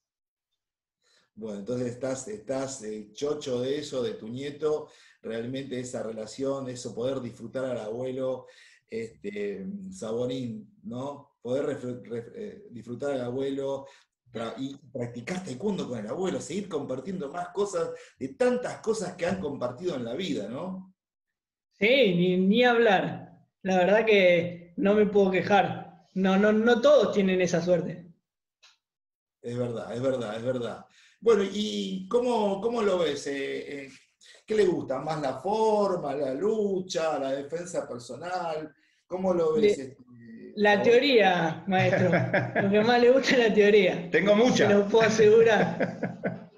Bueno, entonces estás chocho de eso, de tu nieto, realmente esa relación, eso, poder disfrutar al abuelo, Sabonín, ¿no? Poder disfrutar al abuelo y practicar taekwondo con el abuelo, seguir compartiendo más cosas, de tantas cosas que han compartido en la vida, ¿no? Sí, ni hablar. La verdad que no me puedo quejar. No todos tienen esa suerte. Es verdad, es verdad, es verdad. Bueno, ¿y cómo lo ves? ¿Qué le gusta? ¿Más la forma, la lucha, la defensa personal? ¿Cómo lo ves? La teoría, maestro. Lo que más le gusta es la teoría. Tengo mucha. Se lo puedo asegurar.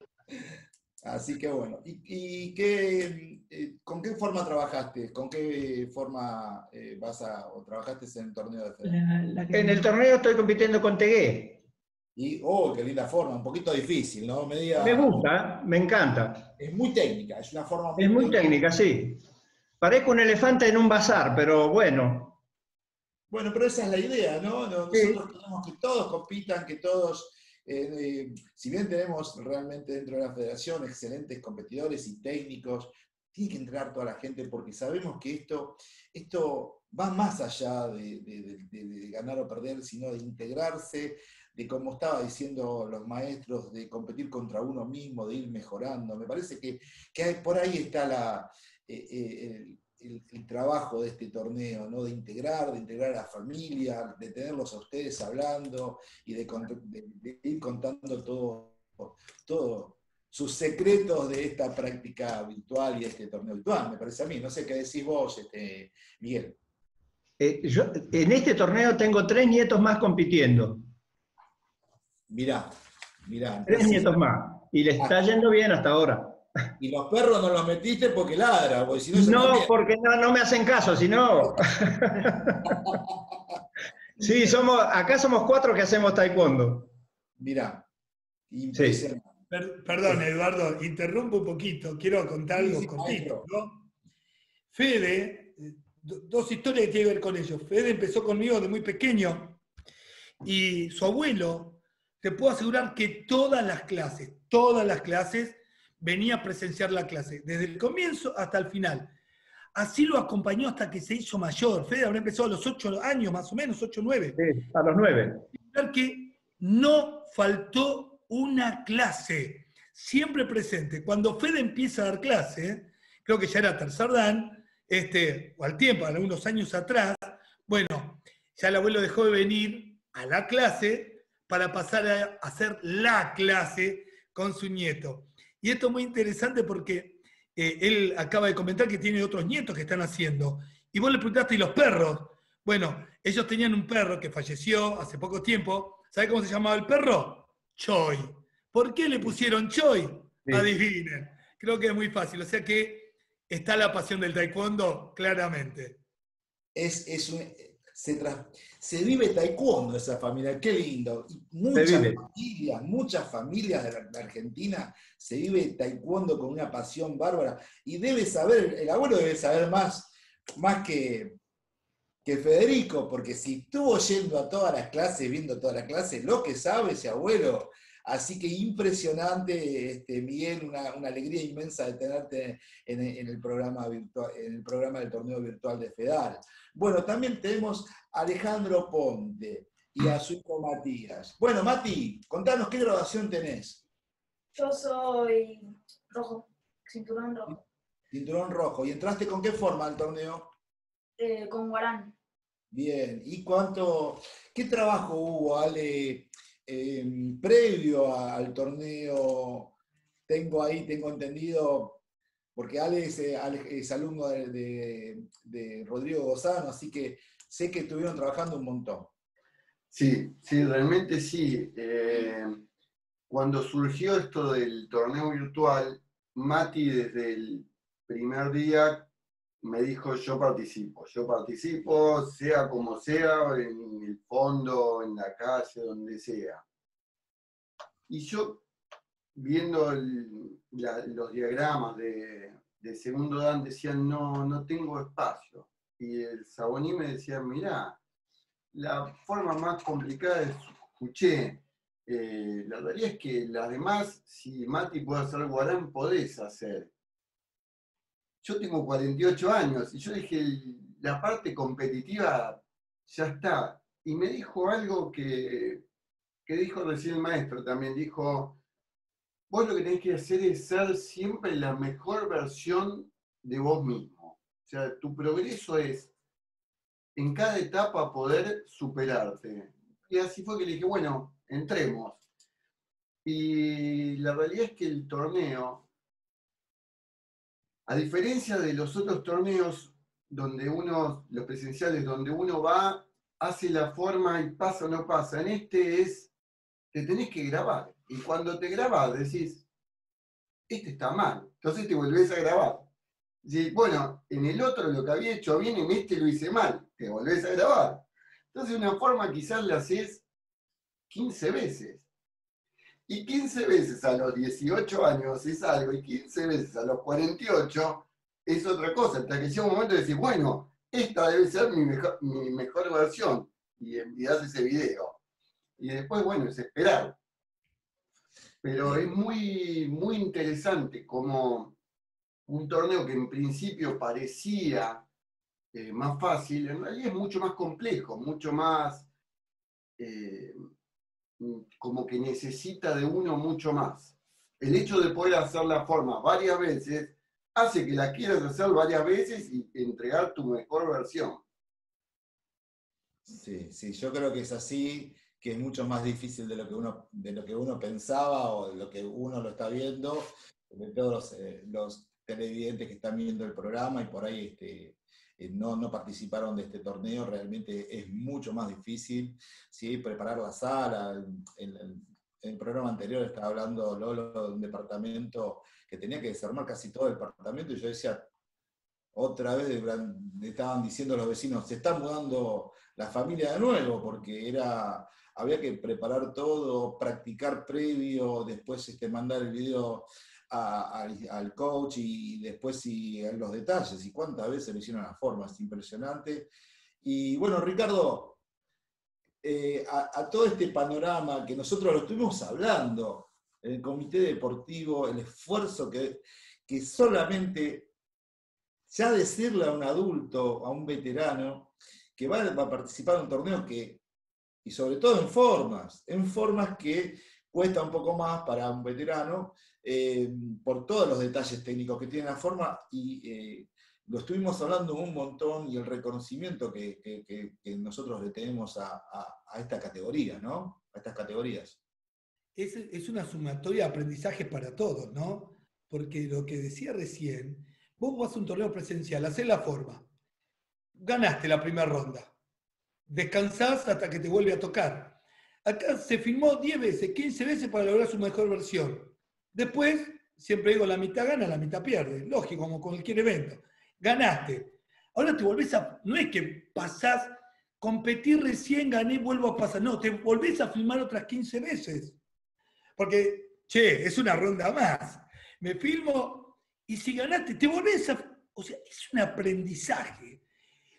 Así que bueno. ¿Y con qué forma trabajaste? ¿Con qué forma o trabajaste en el torneo de Fede? En el torneo estoy compitiendo con Tegué. Y, qué linda forma, un poquito difícil, ¿no? Me gusta, me encanta. Es muy técnica, es una forma Es muy técnica, sí. Parezco un elefante en un bazar, pero bueno. Bueno, pero esa es la idea, ¿no? Nosotros queremos que todos compitan, que todos, si bien tenemos realmente dentro de la federación excelentes competidores y técnicos, tiene que entrar toda la gente porque sabemos que esto va más allá de ganar o perder, sino de integrarse, de como estaba diciendo los maestros, de competir contra uno mismo, de ir mejorando. Me parece que por ahí está el trabajo de este torneo, ¿no? De integrar a la familia, de tenerlos a ustedes hablando y de ir contando todo sus secretos de esta práctica virtual y este torneo virtual, me parece a mí. No sé qué decís vos, Miguel. Yo en este torneo tengo 3 nietos más compitiendo. Mirá. 3 nietos más. Y le está yendo bien hasta ahora. Y los perros no los metiste porque ladra, porque si no, porque no me hacen caso, si no. Sí, acá somos 4 que hacemos taekwondo. Mirá, impresionante. Sí. Perdón, Eduardo, interrumpo un poquito, quiero contar algo cortito, ¿no? Fede, 2 historias que tienen que ver con ellos. Fede empezó conmigo de muy pequeño y su abuelo, te puedo asegurar que todas las clases, venía a presenciar la clase, desde el comienzo hasta el final. Así lo acompañó hasta que se hizo mayor. Fede habrá empezado a los 8 años, más o menos, 8 o 9. Sí, a los 9. Que no faltó una clase, siempre presente. Cuando Fede empieza a dar clase, creo que ya era tercer dan, o al tiempo, algunos años atrás, bueno, ya el abuelo dejó de venir a la clase para pasar a hacer la clase con su nieto. Y esto es muy interesante porque él acaba de comentar que tiene otros nietos que están haciendo. Y vos le preguntaste, ¿y los perros? Bueno, ellos tenían un perro que falleció hace poco tiempo. ¿Sabe cómo se llamaba el perro? Choi. ¿Por qué le pusieron Choi? Sí. Adivinen. Creo que es muy fácil. O sea que está la pasión del taekwondo, claramente. Se vive taekwondo esa familia, qué lindo. Y muchas familias de la Argentina se vive taekwondo con una pasión bárbara. Y el abuelo debe saber más que que Federico, porque si estuvo yendo a todas las clases, viendo todas las clases, lo que sabe ese abuelo. Así que impresionante, Miguel, una alegría inmensa de tenerte en el programa virtual, en el programa del torneo virtual de FEDAL. Bueno, también tenemos a Alejandro Ponte y a su hijo Matías. Bueno, Mati, contanos qué graduación tenés. Yo soy rojo, cinturón rojo. Cinturón rojo. ¿Y entraste con qué forma al torneo? Con Guarán. Bien. ¿Y qué trabajo hubo, Ale, previo al torneo? Tengo entendido, porque Ale es alumno de Rodrigo Gozano, así que sé que estuvieron trabajando un montón. Sí, realmente sí. Cuando surgió esto del torneo virtual, Mati desde el primer día me dijo, yo participo, sea como sea, en el fondo, en la calle, donde sea. Y yo, viendo los diagramas de segundo dan, decían, no tengo espacio. Y el Saboní me decía, mirá, la forma más complicada es escuché. La realidad es que las demás, si Mati puede hacer Guarán, podés hacer. Yo tengo 48 años y yo dije, la parte competitiva ya está. Y me dijo algo que dijo recién el maestro también, dijo, vos lo que tenés que hacer es ser siempre la mejor versión de vos mismo. O sea, tu progreso es en cada etapa poder superarte. Y así fue que le dije, bueno, entremos. Y la realidad es que el torneo, a diferencia de los otros torneos los presenciales, donde uno va, hace la forma y pasa o no pasa, en este te tenés que grabar. Y cuando te grabás decís, este está mal, entonces te volvés a grabar. Y, bueno, en el otro lo que había hecho bien, en este lo hice mal, te volvés a grabar. Entonces una forma quizás la haces 15 veces. Y 15 veces a los 18 años es algo, y 15 veces a los 48 es otra cosa. Hasta que llega un momento de decir, bueno, esta debe ser mi mejor versión. Y envías ese video. Y después, bueno, es esperar. Pero es muy, muy interesante como un torneo que en principio parecía más fácil, en realidad es mucho más complejo, mucho más... como que necesita de uno mucho más. El hecho de poder hacer la forma varias veces hace que la quieras hacer varias veces y entregar tu mejor versión. Sí, yo creo que es así, que es mucho más difícil de lo que uno pensaba o de lo que uno lo está viendo, de todos los televidentes que están viendo el programa y por ahí no participaron de este torneo, realmente es mucho más difícil, ¿sí? Preparar la sala. En el programa anterior estaba hablando Lolo de un departamento que tenía que desarmar casi todo el departamento y yo decía, otra vez estaban diciendo los vecinos, se está mudando la familia de nuevo, porque había que preparar todo, practicar previo, después mandar el video al coach y después los detalles, y cuántas veces le hicieron las formas, impresionante. Y bueno, Ricardo, a todo este panorama que nosotros lo estuvimos hablando en el comité deportivo, el esfuerzo que solamente ya decirle a un adulto, a un veterano, que va a participar en un torneo y sobre todo en formas que cuesta un poco más para un veterano, por todos los detalles técnicos que tiene la forma, y lo estuvimos hablando un montón, y el reconocimiento que nosotros le tenemos a esta categoría, ¿no? A estas categorías. Es una sumatoria de aprendizaje para todos, ¿no? Porque lo que decía recién, vos vas a un torneo presencial, hacés la forma, ganaste la primera ronda, descansás hasta que te vuelve a tocar. Acá se filmó 10 veces, 15 veces para lograr su mejor versión. Después, siempre digo, la mitad gana, la mitad pierde. Lógico, como con cualquier evento. Ganaste. Ahora te volvés no es que pasás, competí recién, gané, vuelvo a pasar. No, te volvés a filmar otras 15 veces. Porque, es una ronda más. Me filmo y si ganaste, te volvés a... O sea, es un aprendizaje.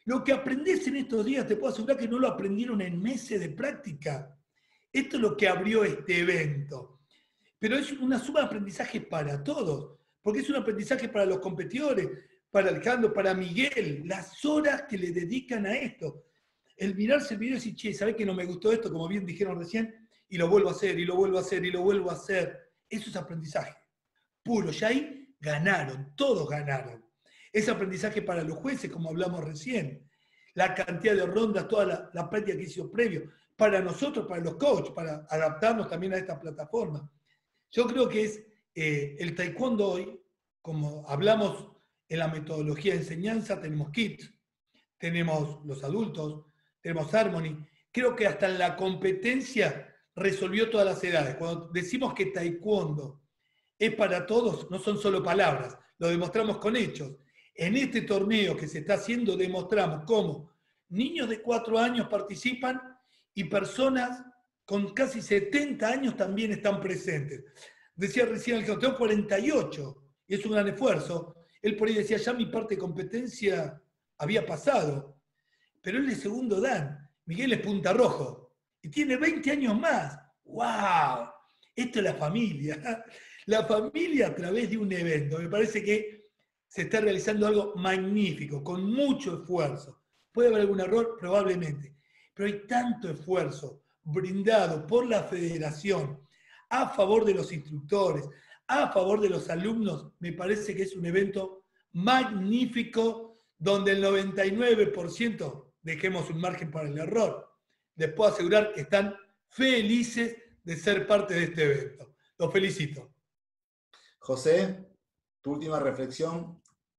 Lo que aprendés en estos días, te puedo asegurar que no lo aprendieron en meses de práctica. Esto es lo que abrió este evento. Pero es una suma de aprendizaje para todos, porque es un aprendizaje para los competidores, para Alejandro, para Miguel, las horas que le dedican a esto. El mirarse el video y decir, che, ¿sabés que no me gustó esto? Como bien dijeron recién, y lo vuelvo a hacer, y lo vuelvo a hacer, y lo vuelvo a hacer. Eso es aprendizaje puro. Ya ahí ganaron, todos ganaron. Es aprendizaje para los jueces, como hablamos recién. La cantidad de rondas, toda la práctica que hizo previo. Para nosotros, para los coaches, para adaptarnos también a esta plataforma. Yo creo que es el taekwondo hoy, como hablamos en la metodología de enseñanza, tenemos KIT, tenemos los adultos, tenemos Harmony. Creo que hasta en la competencia resolvió todas las edades. Cuando decimos que taekwondo es para todos, no son solo palabras, lo demostramos con hechos. En este torneo que se está haciendo demostramos cómo niños de 4 años participan y personas con casi 70 años también están presentes. Decía recién el que tengo 48 y es un gran esfuerzo. Él por ahí decía, ya mi parte de competencia había pasado, pero él es segundo dan. Miguel es punta rojo y tiene 20 años más. ¡Wow! Esto es la familia. La familia a través de un evento. Me parece que se está realizando algo magnífico, con mucho esfuerzo. ¿Puede haber algún error? Probablemente. Pero hay tanto esfuerzo brindado por la federación a favor de los instructores, a favor de los alumnos. Me parece que es un evento magnífico donde el 99% dejemos un margen para el error. Les puedo asegurar que están felices de ser parte de este evento. Los felicito. José, tu última reflexión.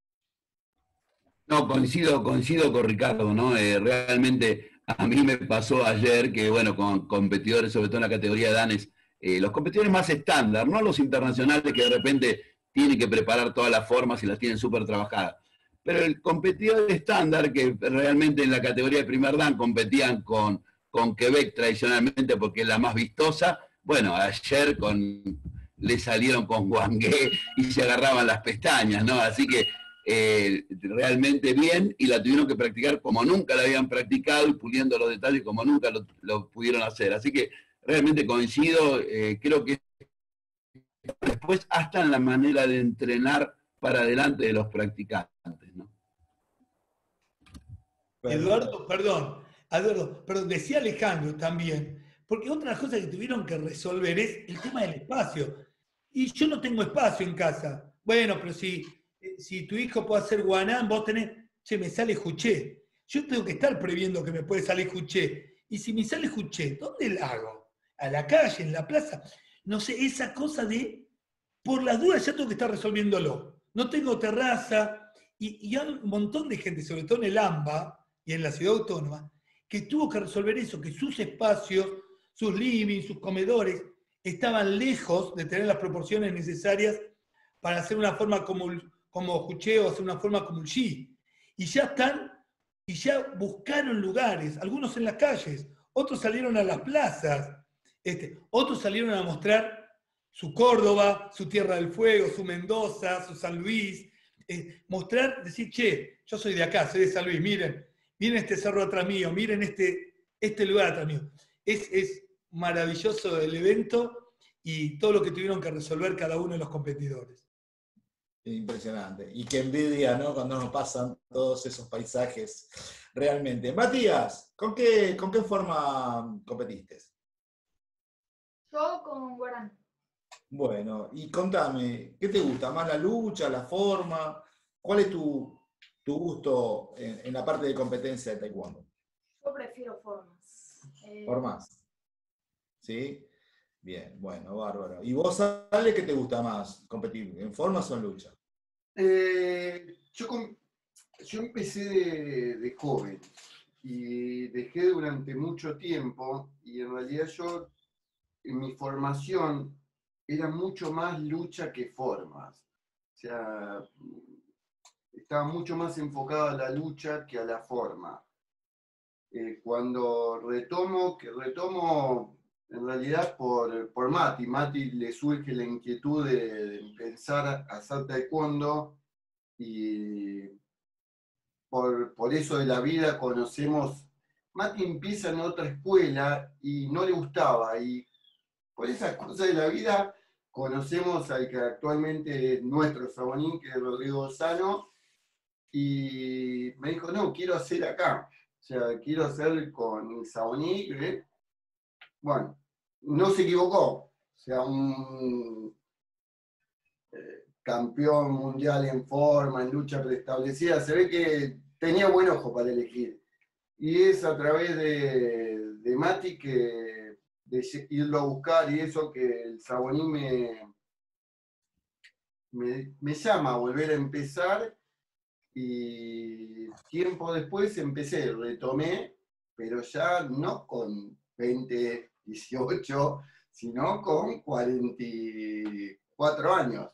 No, coincido con Ricardo, ¿no? Realmente a mí me pasó ayer que, bueno, con competidores, sobre todo en la categoría de danes, los competidores más estándar, no los internacionales que de repente tienen que preparar todas las formas y las tienen súper trabajadas. Pero el competidor estándar, que realmente en la categoría de primer dan competían con Quebec tradicionalmente porque es la más vistosa, bueno, ayer le salieron con Guangué y se agarraban las pestañas, ¿no? Así que realmente bien, y la tuvieron que practicar como nunca la habían practicado y puliendo los detalles como nunca lo pudieron hacer. Así que realmente coincido, creo que después hasta en la manera de entrenar para adelante de los practicantes, ¿no? Eduardo, perdón, decía Alejandro también, porque otra de las cosas que tuvieron que resolver es el tema del espacio. Y yo no tengo espacio en casa. Bueno, pero si tu hijo puede hacer guanán, vos tenés, che, me sale juché. Yo tengo que estar previendo que me puede salir juché. Y si me sale juché, ¿dónde la hago? ¿A la calle, en la plaza? No sé, esa cosa de, por las dudas ya tengo que estar resolviéndolo. No tengo terraza. Y hay un montón de gente, sobre todo en el AMBA y en la ciudad autónoma, que tuvo que resolver eso, que sus espacios, sus livings, sus comedores, estaban lejos de tener las proporciones necesarias para hacer una forma como juché o hacer una forma como el Xi. Y ya están, y ya buscaron lugares, algunos en las calles, otros salieron a las plazas, otros salieron a mostrar su Córdoba, su Tierra del Fuego, su Mendoza, su San Luis, mostrar, decir, che, yo soy de acá, soy de San Luis, miren este cerro atrás mío, miren este lugar atrás mío. Es maravilloso el evento y todo lo que tuvieron que resolver cada uno de los competidores. Impresionante. Y qué envidia, ¿no? Cuando nos pasan todos esos paisajes realmente. Matías, ¿con qué forma competiste? Yo con Guarán. Bueno, y contame, ¿qué te gusta? ¿Más la lucha, la forma? ¿Cuál es tu gusto en la parte de competencia de taekwondo? Yo prefiero formas. ¿Formas? ¿Sí? Bien, bueno, bárbaro. ¿Y vos, Ale, qué te gusta más competir? ¿En formas o en lucha? Yo empecé de joven y dejé durante mucho tiempo, y en realidad yo, en mi formación, era mucho más lucha que formas. O sea, estaba mucho más enfocado a la lucha que a la forma. Cuando retomo en realidad por Mati le surge la inquietud de pensar a hacer taekwondo, y por eso de la vida conocemos, Mati empieza en otra escuela y no le gustaba, y por esas cosas de la vida conocemos al que actualmente es nuestro Sabonín, que es Rodrigo Lozano, y me dijo, no, quiero hacer acá, o sea, quiero hacer con el Sabonín, bueno, no se equivocó, o sea, un campeón mundial en forma, en lucha preestablecida, se ve que tenía buen ojo para elegir. Y es a través de Mati que de irlo a buscar y eso que el Sabonín me llama a volver a empezar, y tiempo después retomé, pero ya no con 20, 18, sino con 44 años.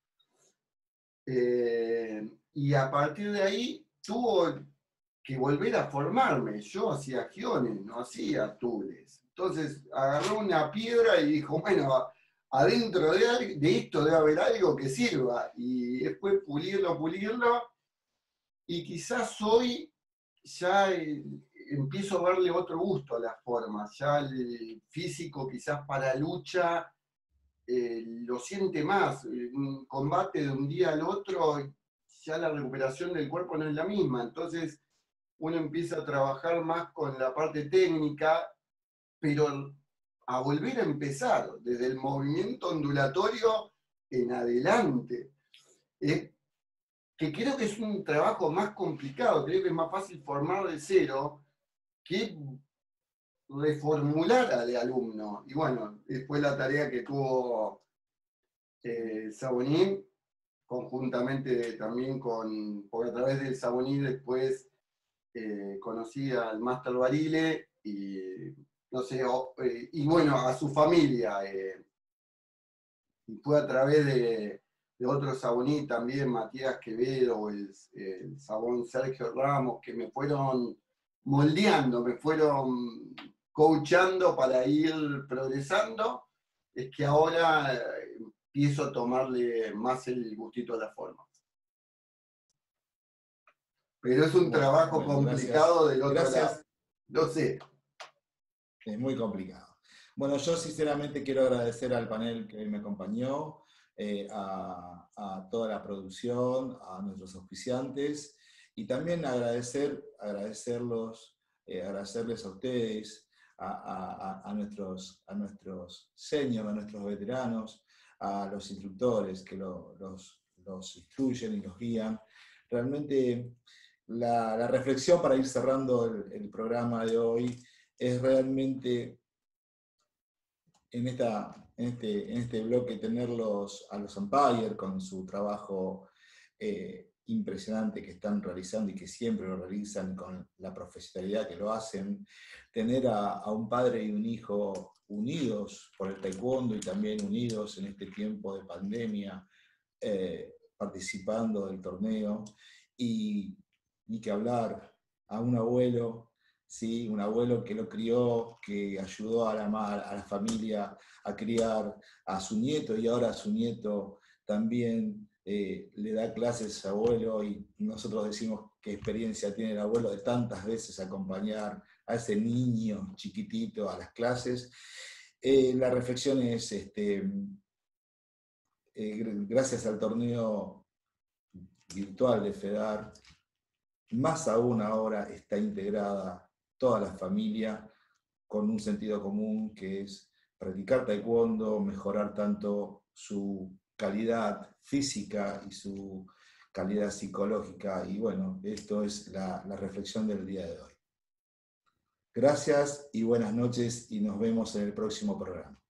Y a partir de ahí tuvo que volver a formarme. Yo hacía giones, no hacía tules. Entonces agarró una piedra y dijo, bueno, adentro de esto debe haber algo que sirva. Y después pulirlo. Y quizás hoy ya empiezo a verle otro gusto a las formas. Ya el físico quizás para lucha lo siente más. Un combate de un día al otro, ya la recuperación del cuerpo no es la misma. Entonces uno empieza a trabajar más con la parte técnica, pero a volver a empezar desde el movimiento ondulatorio en adelante. Que creo que es un trabajo más complicado, creo que es más fácil formar de cero que reformular al alumno. Y bueno, después la tarea que tuvo Sabonín, conjuntamente también porque a través del Sabonín después conocí al Máster Barile y no sé, y bueno, a su familia. Y fue a través de otro Sabonín también, Matías Quevedo, el Sabón Sergio Ramos, que me fueron moldeando, me fueron coachando para ir progresando, es que ahora empiezo a tomarle más el gustito a la forma. Pero es un trabajo complicado del otro lado. Lo sé. Es muy complicado. Bueno, yo sinceramente quiero agradecer al panel que me acompañó, a toda la producción, a nuestros auspiciantes, y también agradecerles a ustedes, a nuestros seniors, a nuestros veteranos, a los instructores que los instruyen y los guían. Realmente la reflexión para ir cerrando el programa de hoy es realmente en este bloque tenerlos a los umpires con su trabajo impresionante que están realizando y que siempre lo realizan con la profesionalidad que lo hacen, tener a un padre y un hijo unidos por el taekwondo y también unidos en este tiempo de pandemia, participando del torneo, y que hablar a un abuelo, ¿sí? Un abuelo que lo crió, que ayudó a la familia a criar a su nieto, y ahora a su nieto también le da clases a abuelo, y nosotros decimos qué experiencia tiene el abuelo de tantas veces acompañar a ese niño chiquitito a las clases. La reflexión es, gracias al torneo virtual de FEDAR, más aún ahora está integrada toda la familia con un sentido común, que es practicar taekwondo, mejorar tanto su calidad física y su calidad psicológica. Y bueno, esto es la reflexión del día de hoy. Gracias y buenas noches, y nos vemos en el próximo programa.